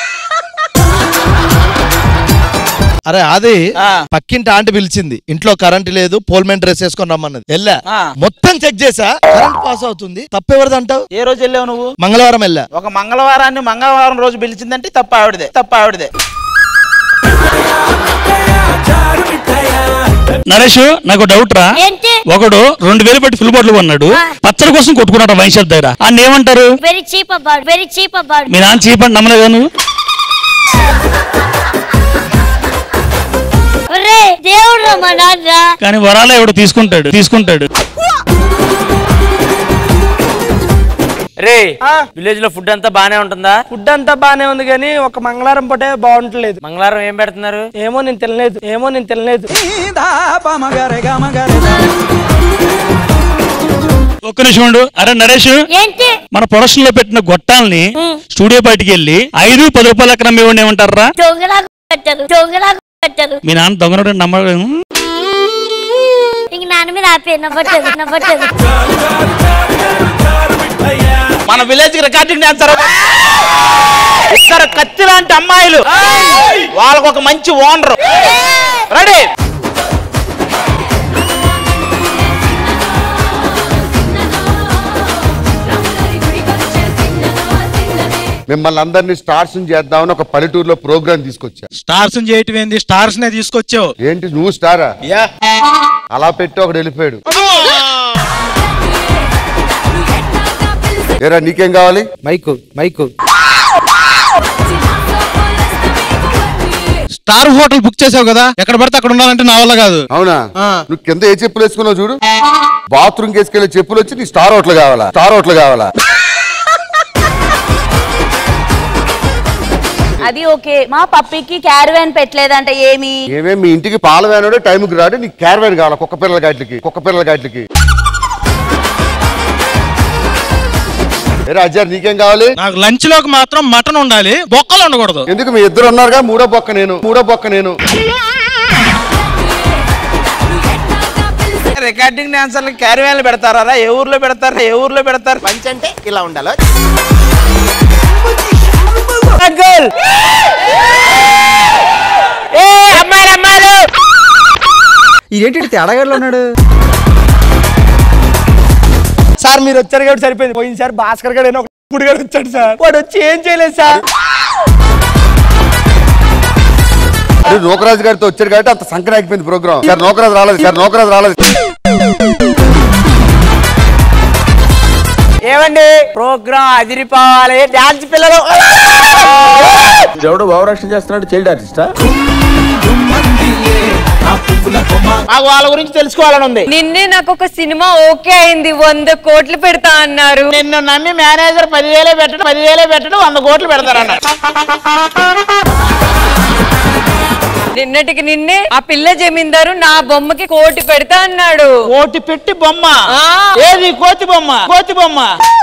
Speaker 18: అరే అది పక్కింటి ఆంటీ పిలిచింది, ఇంట్లో కరెంట్ లేదు, పోల్మెంట్ డ్రెస్ వేసుకొని రమ్మన్నది. వెళ్ళా, మొత్తం చెక్ చేసా, కరెంట్ పాస్ అవుతుంది. తప్పెవరిది అంటావు?
Speaker 2: ఏ రోజు వెళ్ళావు నువ్వు?
Speaker 18: మంగళవారం వెళ్ళా.
Speaker 2: ఒక మంగళవారం రోజు పిలిచిందంటే తప్ప ఆవిడదే.
Speaker 11: నరేష్, నాకు డౌట్ రా. ఒకడు 2000 పెట్టి ఫుల్ బాటిల్ కొన్నాడు, పచ్చడి కోసం కొట్టుకున్నాడు వైన్ షాప్ దగ్గర. అన్న ఏమంటారు?
Speaker 16: Very cheap about.
Speaker 11: మీ నాన్న చీప్ అని నమ్మలేదా నువ్వు?
Speaker 16: దేవుడు మా నాన్న.
Speaker 11: కానీ వరాలే ఎవడు తీసుకుంటాడు.
Speaker 1: రే, విలేజ్ లో ఫుడ్ అంతా బానే ఉంటుందా?
Speaker 2: ఫుడ్ అంతా బానే ఉంది కానీ ఒక మంగళవారం పూటే బాగుంటలేదు.
Speaker 1: మంగళవారం ఏం పెడుతున్నారు?
Speaker 2: ఏమో నేను తినలేదు.
Speaker 11: ఒక్క నిమిషం ఉండు. అరే నరేష్, మన ప్రొడక్షన్ లో పెట్టిన గొట్టాలని స్టూడియో బయటికి వెళ్ళి 5-10 రూపాయలు ఎక్కడ అమ్మేవాడిని ఏమంటారా? మీ నాన్న దొంగ నమ్మడు.
Speaker 16: నాన్న మీద నవ్వట్లేదు.
Speaker 2: మన విలేజ్ రికార్డింగ్ డాన్సర్ ఇద్దరు కత్తి లాంటి అమ్మాయిలు, వాళ్ళకు ఒక మంచి ఓనర్. రెడీ?
Speaker 13: మిమ్మల్ని అందరినీ స్టార్స్ చేద్దామని ఒక పల్లెటూరులో ప్రోగ్రామ్ తీసుకొచ్చా.
Speaker 10: స్టార్స్ చేయటం ఏంది? స్టార్స్ నే తీసుకొచ్చావు.
Speaker 13: ఏంటి నువ్వు స్టారా? అలా పెట్టి ఒకడు వెళ్ళిపోయాడు. ఏరా నీకేం కావాలి?
Speaker 1: మైకు.
Speaker 10: స్టార్ హోటల్ బుక్ చేసావు కదా, ఎక్కడ పడితే అక్కడ ఉండాలంటే నా వల్ల కాదు.
Speaker 13: అవునా? నువ్వు కింద ఏ చెప్పులు వేసుకున్నావు చూడు, బాత్రూమ్ వేసుకెళ్లే చెప్పులు వచ్చి నీ స్టార్ హోటల్ కావాలా?
Speaker 7: అది ఓకే. మా పప్పికి క్యారవాన్ పెట్టలేదంటే ఏమేమి
Speaker 13: మీ ఇంటికి పాల వ్యానుడే టైంకి రాడు, నీకు క్యారవాన్ కావాలా? కుక్క పిల్లల గాట్లకి. అజర్ నీకేం కావాలి?
Speaker 10: నాకు లంచ్ లోకి మాత్రం మటన్ ఉండాలి, బొక్కలు ఉండకూడదు.
Speaker 13: ఎందుకు? మీ ఇద్దరు ఉన్నారుగా, మూడో బొక్క నేను.
Speaker 2: రికార్డింగ్ డాన్సర్లు క్యారవాన్లు పెడతారా? ఏ ఊర్లో పెడతారు? మంచి అంటే ఇలా ఉండాలి. అమ్మాయిలు
Speaker 25: ఇదేంటి తేడాగాడులో ఉన్నాడు?
Speaker 2: సార్ మీరు వచ్చారు కాబట్టి సరిపోయింది. పోయింది సార్, భాస్కర్ గారు ఏదో ఇప్పుడు గారు వచ్చాడు సార్, వాడు వచ్చి ఏం చేయలేదు సార్.
Speaker 13: నోకరాజు గారితో వచ్చాడు కాబట్టి అంత సంకట అయిపోయింది ప్రోగ్రామ్. సార్ నోకరాజు రాలేదు.
Speaker 2: ఏమండి, ప్రోగ్రామ్ అదిరిపోవాలి. డాన్స్ పిల్లలు
Speaker 25: ఎవడో భావరక్షణ చేస్తున్నాడు, చైల్డ్ ఆర్టిస్టా?
Speaker 2: మాకు వాళ్ళ గురించి తెలుసుకోవాలని ఉంది.
Speaker 6: నిన్నే నాకు ఒక సినిమా ఓకే అయింది, 100 కోట్లు పెడతా అన్నారు.
Speaker 2: నిన్ను నమ్మి మేనేజర్ 10,000 పెట్టడం 100 కోట్లు పెడతారన్నారు.
Speaker 6: నిన్నటికి నిన్నే ఆ పిల్ల జమీందారు నా బొమ్మకి 1 కోటి పెడతా అన్నాడు.
Speaker 2: 1 కోటి పెట్టి బొమ్మ? ఏది కోతి బొమ్మ? కోతి బొమ్మ?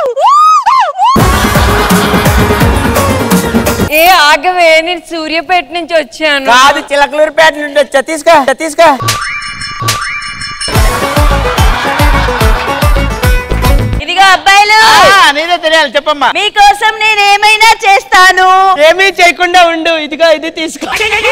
Speaker 6: ఏ ఆగవే, నేను సూర్యాపేట నుంచి వచ్చాను.
Speaker 2: కాదు, చిలకలూరుపేట నుండి వచ్చా. తీసుకో.
Speaker 7: ఇదిగో అబ్బాయిలు,
Speaker 2: నీదే తెలియాలి, చెప్పమ్మా.
Speaker 7: మీకోసం నేను ఏమైనా చేస్తాను.
Speaker 9: ఏమీ చేయకుండా ఉండు, ఇదిగో ఇది తీసుకో.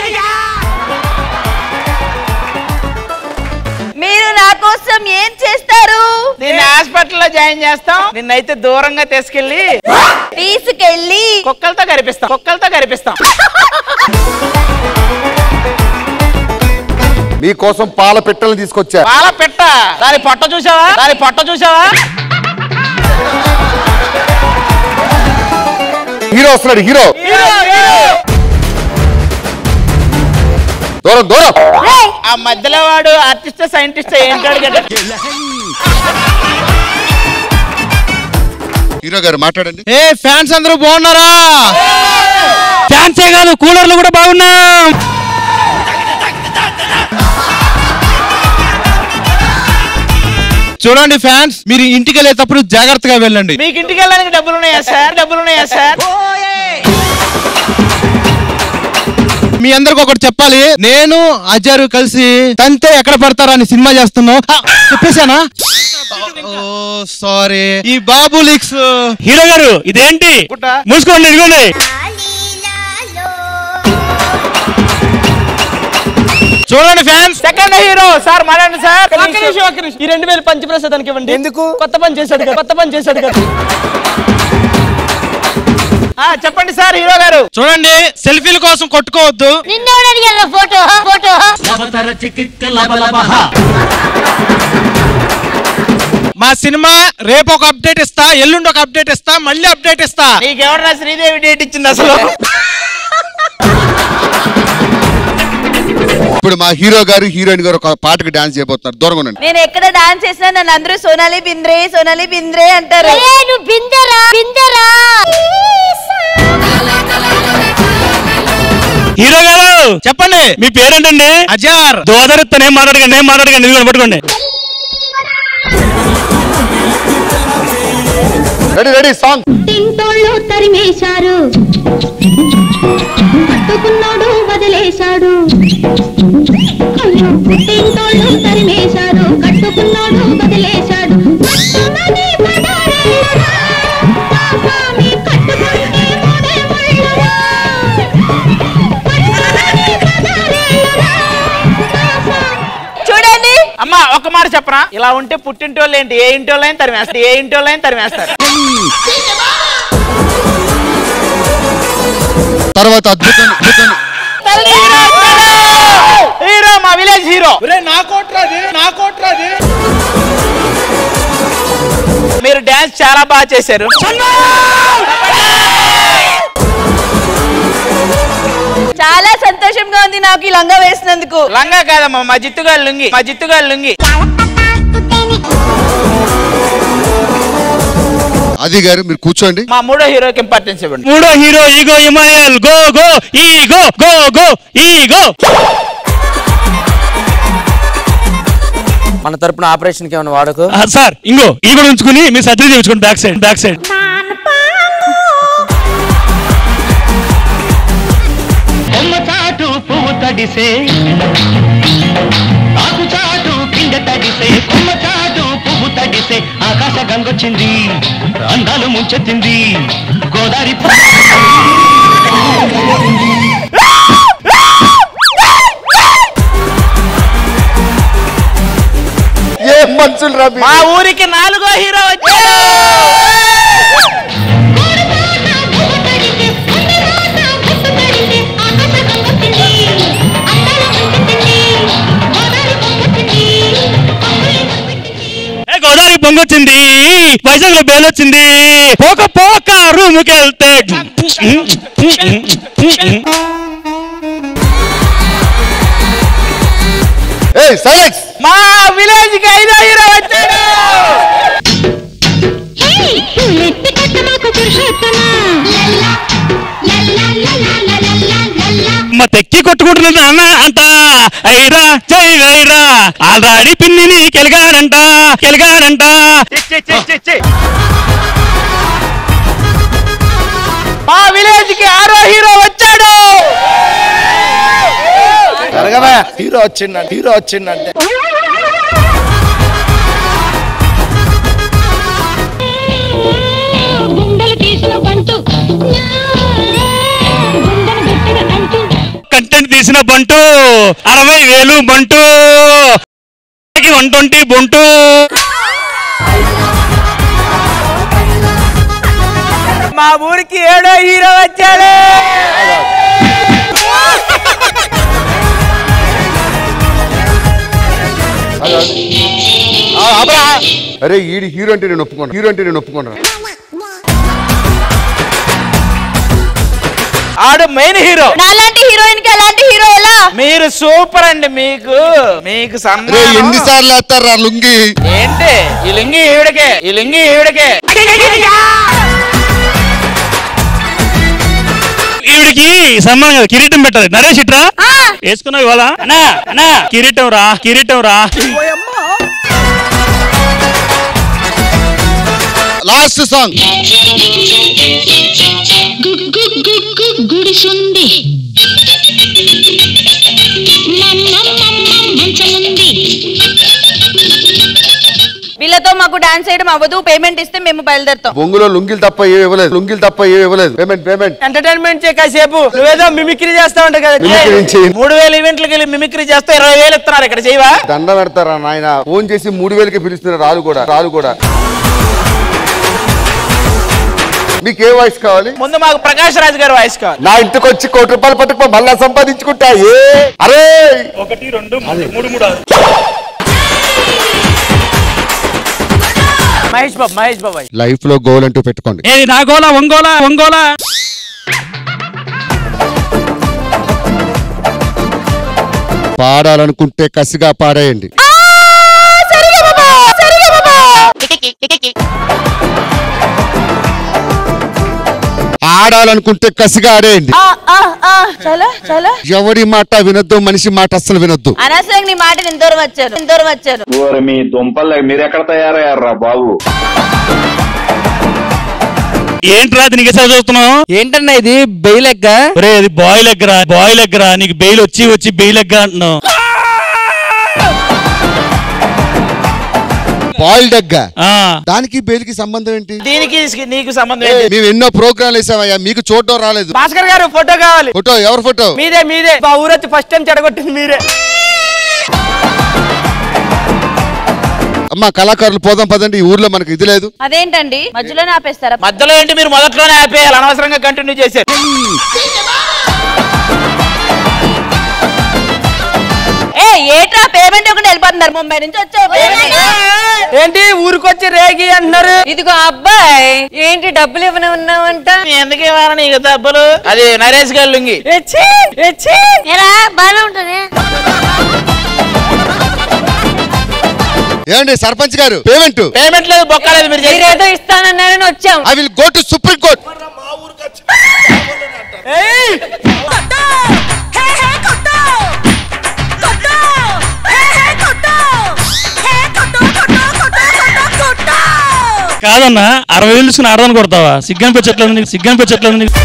Speaker 7: మీరు నా కోసం ఏం చేస్తారు?
Speaker 2: నిన్ను హాస్పిటల్లో జాయిన్ చేస్తాం. నిన్నైతే దూరంగా తీసుకెళ్లి కుక్కలతో కరిపిస్తాం.
Speaker 13: మీకోసం పాల పెట్టెలు తీసుకొచ్చా.
Speaker 2: పాల పెట్ట? దాని పొట్ట చూసావా?
Speaker 13: హీరో వస్తున్నాడు, హీరో. దూరం.
Speaker 2: ఆ మధ్యలో వాడు ఆర్టిస్ట్ సైంటిస్ట్ ఏంటాడు కదా.
Speaker 3: హీరో గారు మాట్లాడండి.
Speaker 10: ఫ్యాన్స్ అందరూ బాగున్నారా?
Speaker 11: ఫ్యాన్సే కాదు, కూలర్లు కూడా బాగున్నాం.
Speaker 10: చూడండి ఫ్యాన్స్, మీరు ఇంటికి వెళ్ళేటప్పుడు జాగ్రత్తగా వెళ్ళండి.
Speaker 2: మీకు ఇంటికి వెళ్ళడానికి డబ్బులు ఉన్నాయా సార్?
Speaker 10: మీ అందరికి ఒకటి చెప్పాలి, నేను అజారు కలిసి తంతే ఎక్కడ పడతారా అని సినిమా చేస్తున్నావు. చెప్పేశానా? సారీ. ఈ బాబు లీక్స్.
Speaker 11: హీరో గారు ఇదేంటి? మూసుకోండి, ఇదిగోండి.
Speaker 10: చూడండి ఫ్యాన్స్.
Speaker 2: సెకండ్ హీరో సార్, మాట్లాడండి సార్.
Speaker 9: ఈ 2000 పంచప్రసాదానికి ఇవ్వండి. ఎందుకు? కొత్త పని చేశాడు కదా.
Speaker 2: చెప్పండి సార్ హీరో గారు.
Speaker 10: చూడండి, సెల్ఫీల కోసం కొట్టుకోవద్దు.
Speaker 16: ఫోటో
Speaker 10: మా సినిమా రేపు ఒక అప్డేట్ ఇస్తా, ఎల్లుండి ఒక అప్డేట్ ఇస్తా, మళ్ళీ అప్డేట్ ఇస్తా.
Speaker 2: నీకెవడన్నా శ్రీదేవి డేట్ ఇచ్చింది అసలు?
Speaker 3: ఇప్పుడు మా హీరో గారు హీరోయిన్ గారు ఒక పాటకి డాన్స్ చేయబోతున్నారు. దూరంగా ఉండండి.
Speaker 7: నేను ఎక్కడ డాన్స్ చేసినా నన్ను అందరూ సోనాలి బింద్రే అంటారు. బిందరా
Speaker 11: హీరో గారు
Speaker 10: చెప్పండి,
Speaker 11: మీ పేరేంటండి?
Speaker 10: అజార్.
Speaker 11: దోదరిత్తనే మాట్లాడకండి, ఇదిగోండి పట్టుకోండి.
Speaker 13: Ready song.
Speaker 23: తింటోళ్ళు తరిమేశారు, పట్టుకున్నాడు వదిలేశాడు. తింటోళ్ళు తరిమేశారు, కట్టుకున్నాడు వదిలేశాడు.
Speaker 7: చూడండి
Speaker 2: అమ్మా, ఒక మాట చెప్పరా? ఇలా ఉంటే పుట్టింటోళ్ళు ఏంటి, ఏ ఇంటోళ్ళని తరిమేస్తారు.
Speaker 3: తర్వాత అద్భుతం.
Speaker 2: హీరో, మా విలేజ్ హీరో.
Speaker 10: నా కోట్రాది.
Speaker 2: మీరు డాన్స్ చాలా బాగా చేశారు.
Speaker 7: చాలా సంతోషంగా ఉంది నాకు ఈ లంగా వేసినందుకు.
Speaker 2: లంగా కాదమ్మా, మా జిత్తుగాడు లుంగి.
Speaker 3: అది గారు మీరు కూర్చోండి.
Speaker 2: మా మూడో హీరోకి ఇంపార్టెన్స్ ఇవ్వండి.
Speaker 11: మూడో హీరో ఈగో ఇమాయల్. Go ego.
Speaker 1: మన తరపున ఆపరేషన్ కి ఏమైనా వాడకు
Speaker 11: సార్. ఇంకో ఈ కూడా ఉంచుకుని మీరు సర్జరీ చేయించుకోండి. Back side.
Speaker 8: చాటు పువ్వు తడిసే, ఆకు చాటు పిండ తడిసే, కొమ్మ చాటు పువ్వు తడిసే, ఆకాశ గంగొచ్చింది, అందాలు ముంచెత్తింది, గోదావరి
Speaker 13: ఏ మనుషులు రా.
Speaker 2: మా ఊరికి 4వ హీరో వచ్చాడు.
Speaker 11: గోదావరి పొంగొచ్చింది, వైజాగ్ లో బేలొచ్చింది, పోక రూముకి వెళ్తే
Speaker 13: సైలెన్స్.
Speaker 2: మా విలేజ్ కి 5వ హీరో వచ్చాడు.
Speaker 11: తెక్కి కొట్టుకుంటున్నది అన్న అంట ఐరా జై వైరా ఆల్రాడి పిన్నిని కెలిగారంట.
Speaker 2: మా విలేజ్ కి 6వ హీరో వచ్చాడు.
Speaker 18: హీరో వచ్చిందంటే
Speaker 11: కంటెంట్ తీసిన బంటు 60,000 బంటు 120 బొంటు.
Speaker 2: మా ఊరికి 7వ హీరో వచ్చాడు.
Speaker 13: అరే ఈడి హీరో అంటే నేను ఒప్పుకున్నాను.
Speaker 2: ఆడు మెయిన్ హీరో.
Speaker 7: నాలాంటి హీరోయిన్ కి అలాంటి హీరో ఎలా?
Speaker 2: మీరు సూపర్ అండి. మీకు
Speaker 3: ఎన్నిసార్లు వేస్తారా లుంగి?
Speaker 2: ఏంటి ఈ లుంగి ఈవిడకే.
Speaker 11: ఈవిడికి సన్మానం కదా, కిరీటం పెట్టాలి. నరేష్ ఇట్రా వేసుకున్నావు ఇవాళ. అన్నా కిరీటం రా.
Speaker 3: Last song.
Speaker 23: గుడిసుంది మంచముంది.
Speaker 7: వీళ్ళతో మాకు డాన్స్ చేయడం అవ్వదు. పేమెంట్ ఇస్తే మేము బయలుదేరుతాం.
Speaker 13: బొంగులో లుంగిలు తప్ప ఏ ఇవ్వలేదు. పేమెంట్
Speaker 2: ఎంటర్టైన్మెంట్ కాసేపు. నువ్వేదో మిమిక్రీ చేస్తా ఉంటావు కదా. 3000 ఈవెంట్లకి వెళ్ళి మిమిక్రీ చేస్తా 20,000 ఇస్తున్నారు. ఇక్కడ చేయవా?
Speaker 13: దండ పెడతారా నాయన? ఫోన్ చేసి 3,000కి పిలుస్తున్నారు. రాలు కూడా మీకు ఏ వాయిస్ కావాలి?
Speaker 2: ముందు మాకు ప్రకాష్ రాజ్ గారి వాయిస్ కావాలి.
Speaker 13: నా ఇంటికి వచ్చి ₹1,00,000 పట్టుకో మళ్ళా సంపాదించుకుంటా. అరే
Speaker 11: 1 2 3 3
Speaker 2: మహేష్ బాబాయ్
Speaker 3: లైఫ్ లో గోల్ అంటూ పెట్టుకోండి.
Speaker 11: ఏది నా గోల ఒంగోల.
Speaker 3: పాడాలనుకుంటే కసిగా పాడేయండి. ఆడాలనుకుంటే కసిగా ఆడేయండి. ఎవరి మాట వినొద్దు, మనిషి మాట అస్సలు వినొద్దు.
Speaker 7: అనవసరంగా నీ మాట ఎందరూ వచ్చారు.
Speaker 12: మీ దుంపలు మీరు ఎక్కడ తయారయ్యారా బాబు?
Speaker 11: ఏంట్రా నీకు చూస్తున్నావు?
Speaker 9: ఏంటన్నా ఇది బెయిల్ ఎగ్గ?
Speaker 11: ఇది బాయ్ లెగ్గరా. నీకు బెయిల్ వచ్చి బెయిల్ ఎగ్గ అంటున్నావు.
Speaker 3: Boiled egg. దానికి బెయిల్ కి సంబంధం ఏంటి?
Speaker 2: దీనికి నీకు సంబంధం ఏంటి?
Speaker 3: మేము ఎన్నో ప్రోగ్రాంలు వేసామయ్యా, మీకు చూడడం రాలేదు.
Speaker 2: భాస్కర్ గారు ఫోటో కావాలి.
Speaker 3: ఫోటో? ఎవరు ఫోటో?
Speaker 2: మీదే. మా ఊరొచ్చి ఫస్ట్ టైం చెడగొట్టింది మీరే.
Speaker 3: అమ్మా కళాకారులు పోదాం పదండి. ఈ ఊర్లో మనకి ఇది లేదు.
Speaker 7: అదేంటండి మధ్యలోనే ఆపేస్తారా?
Speaker 2: మధ్యలో ఏంటి? మీరు మొదట్లోనే ఆపేయాలి. అనవసరంగా కంటిన్యూ చేశారు.
Speaker 7: ఏట్రా పేమెంట్ ఒకటి వెళ్ళిపోతున్నారు. ముంబై నుంచి వచ్చావు.
Speaker 2: ఏంటి ఊరికొచ్చి రేగి అంటున్నారు?
Speaker 6: ఇదిగో అబ్బాయి ఏంటి డబ్బులు ఇవ్వనే ఉన్నావంట?
Speaker 2: ఎందుకు ఇవ్వాలి నీకు డబ్బులు? అది నరేష్ గారు లుంగి.
Speaker 16: బాగా ఉంటుంది.
Speaker 3: ఏమండి సర్పంచ్ గారు, పేమెంట్
Speaker 2: లేదు, బొక్కలేదు.
Speaker 6: మీరు ఏదో ఇస్తానన్నారని వచ్చాం.
Speaker 3: I will go to supreme court.
Speaker 11: కాదన్నా 60,000 తీసుకుని ఆడదాన్ని కొడతావా? సిగ్గని పెచ్చట్లేదు నీకు.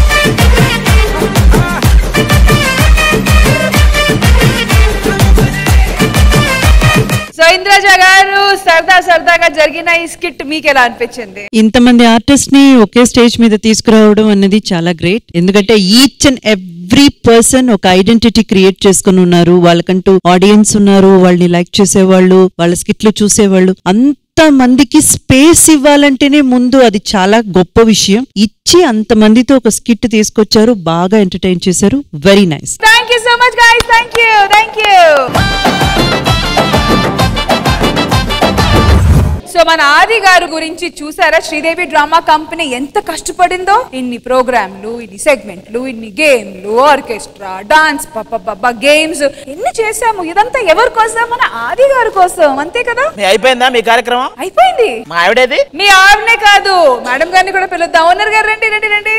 Speaker 5: సో ఇంద్రజ గారు సరదాగా జరిగిన ఈ స్కిట్ మీకు ఎలా అనిపించింది?
Speaker 4: ఇంతమంది ఆర్టిస్ట్ ని ఒకే స్టేజ్ మీద తీసుకురావడం అనేది చాలా గ్రేట్. ఎందుకంటే ఈచ్ అండ్ ఎవ్రీ పర్సన్ ఒక ఐడెంటిటీ క్రియేట్ చేసుకుని ఉన్నారు. వాళ్ళకంటూ ఆడియన్స్ ఉన్నారు, వాళ్ళని లైక్ చేసేవాళ్ళు, వాళ్ళ స్కిట్లు చూసేవాళ్ళు. అంత మందికి స్పేస్ ఇవ్వాలంటేనే ముందు అది చాలా గొప్ప విషయం. ఇచ్చి అంత మందితో ఒక స్కిట్ తీసుకొచ్చారు, బాగా ఎంటర్టైన్ చేశారు. Very nice.
Speaker 5: Thank you so much guys. Thank you. So మన ఆది గారు గురించి చూసారా? శ్రీదేవి డ్రామా కంపెనీ ఎంత కష్టపడిందో. ఇన్ని ప్రోగ్రాంలు, ఇన్ని సెగ్మెంట్లు, ఇన్ని గేమ్లు, ఆర్కెస్ట్రా, డాన్స్, గేమ్స్ ఎన్ని చేసాము. ఇదంతా ఎవరి కోసం? మన ఆది గారి కోసం, అంతే కదా.
Speaker 2: అయిపోయిందా మీ కార్యక్రమం?
Speaker 5: అయిపోయింది.
Speaker 2: మా ఆవిడేది?
Speaker 5: మీ ఆవిడనే కాదు, మేడం గారిని కూడా పిలుద్దాం. ఓనర్ గారు రండి రండి రండి.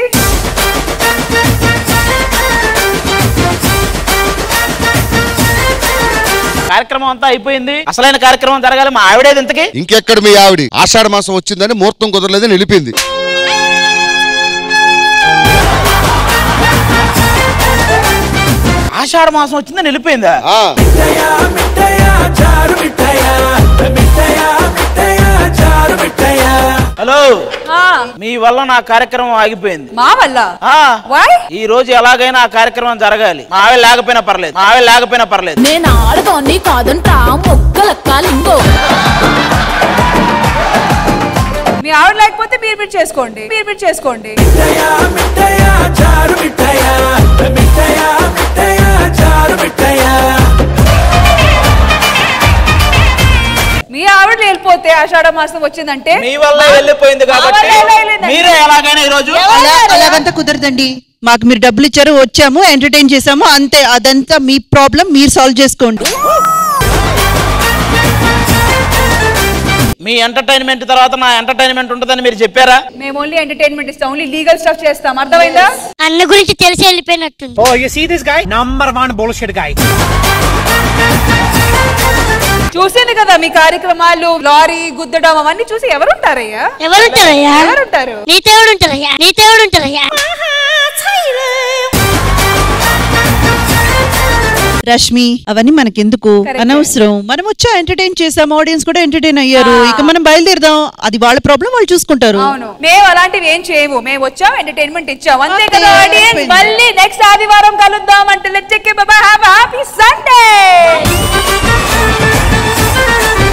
Speaker 2: కార్యక్రమం అంతా అయిపోయింది, అసలైన కార్యక్రమం జరగాలి. మా ఆవిడేది ఇంతకి?
Speaker 3: ఇంకెక్కడ మీ ఆవిడ? ఆషాఢ మాసం వచ్చిందని ముహూర్తం కుదరలేదని నిలిపింది.
Speaker 2: ఆషాఢ మాసం వచ్చిందని నిలిపోయిందా? హలో, మీ వల్ల నా కార్యక్రమం ఆగిపోయింది.
Speaker 5: మా వల్ల?
Speaker 2: ఈ రోజు ఎలాగైనా ఆ కార్యక్రమం జరగాలి. మా ఆవిడ లేకపోయినా పర్లేదు, మా ఆవిడ లేకపోయినా పర్లేదు.
Speaker 23: నేను ఆడదాన్ని కాదంటా మొక్కలెక్కాలింగో.
Speaker 5: మీ ఆవిడ లేకపోతే మీరు చేసుకోండి, మీరు చేసుకోండి. మీ ఆవిడ వెళ్ళిపోతే ఆషాఢ మాసం వచ్చిందంటే
Speaker 2: మీ వల్ల వెళ్ళిపోయింది కాబట్టి మీరే ఎలాగైనా ఈ రోజు.
Speaker 4: అలాగంతా కుదరదండి. మాకు మీరు డబ్బులు ఇచ్చారు, వచ్చాము, ఎంటర్టైన్ చేసాము, అంతే. అదంతా మీ ప్రాబ్లం, మీరు సాల్వ్ చేసుకోండి.
Speaker 2: మీ ఎంటర్టైన్మెంట్ తర్వాత నా ఎంటర్టైన్మెంట్ ఉంటుందని మీరు చెప్పారా?
Speaker 5: మేము ఓన్లీ ఎంటర్టైన్మెంట్ ఇస్తాం, ఓన్లీ లీగల్ స్టఫ్ చేస్తాం. అర్థమైందా?
Speaker 16: అన్న గురించి తెలిసి వెళ్ళిపోయినట్టుంది.
Speaker 24: Oh, you see this guy? Number 1 bullshit guy.
Speaker 5: చూసింది కదా మీ కార్యక్రమాలు, లారీ గుద్దడం అవన్నీ చూసి ఎవరుంటారయ్యా?
Speaker 16: ఎవరుంటారయ్యా?
Speaker 5: ఎవరుంటారు?
Speaker 16: నీతో ఎవరుంటారయ్యా? నీతో ఎవరుంటారయ్యా?
Speaker 4: రష్మి, అవన్నీ మనకెందుకు, అనవసరం. మనం వచ్చా ఎంటర్టైన్ చేసాం, ఆడియన్స్ కూడా ఎంటర్టైన్ అయ్యారు. ఇక మనం బయలుదేరదాం. అది వాళ్ళ ప్రాబ్లం, వాళ్ళు చూసుకుంటారు.
Speaker 5: అవును, మేము అలాంటివి ఏం చేయము. మేము వచ్చాం, ఎంటర్టైన్మెంట్ ఇచ్చాం, అంతే కదా ఆడియన్స్. మళ్ళీ నెక్స్ట్ ఆదివారం కలుద్దాం. అంటే let's take care, bye bye, have a happy Sunday.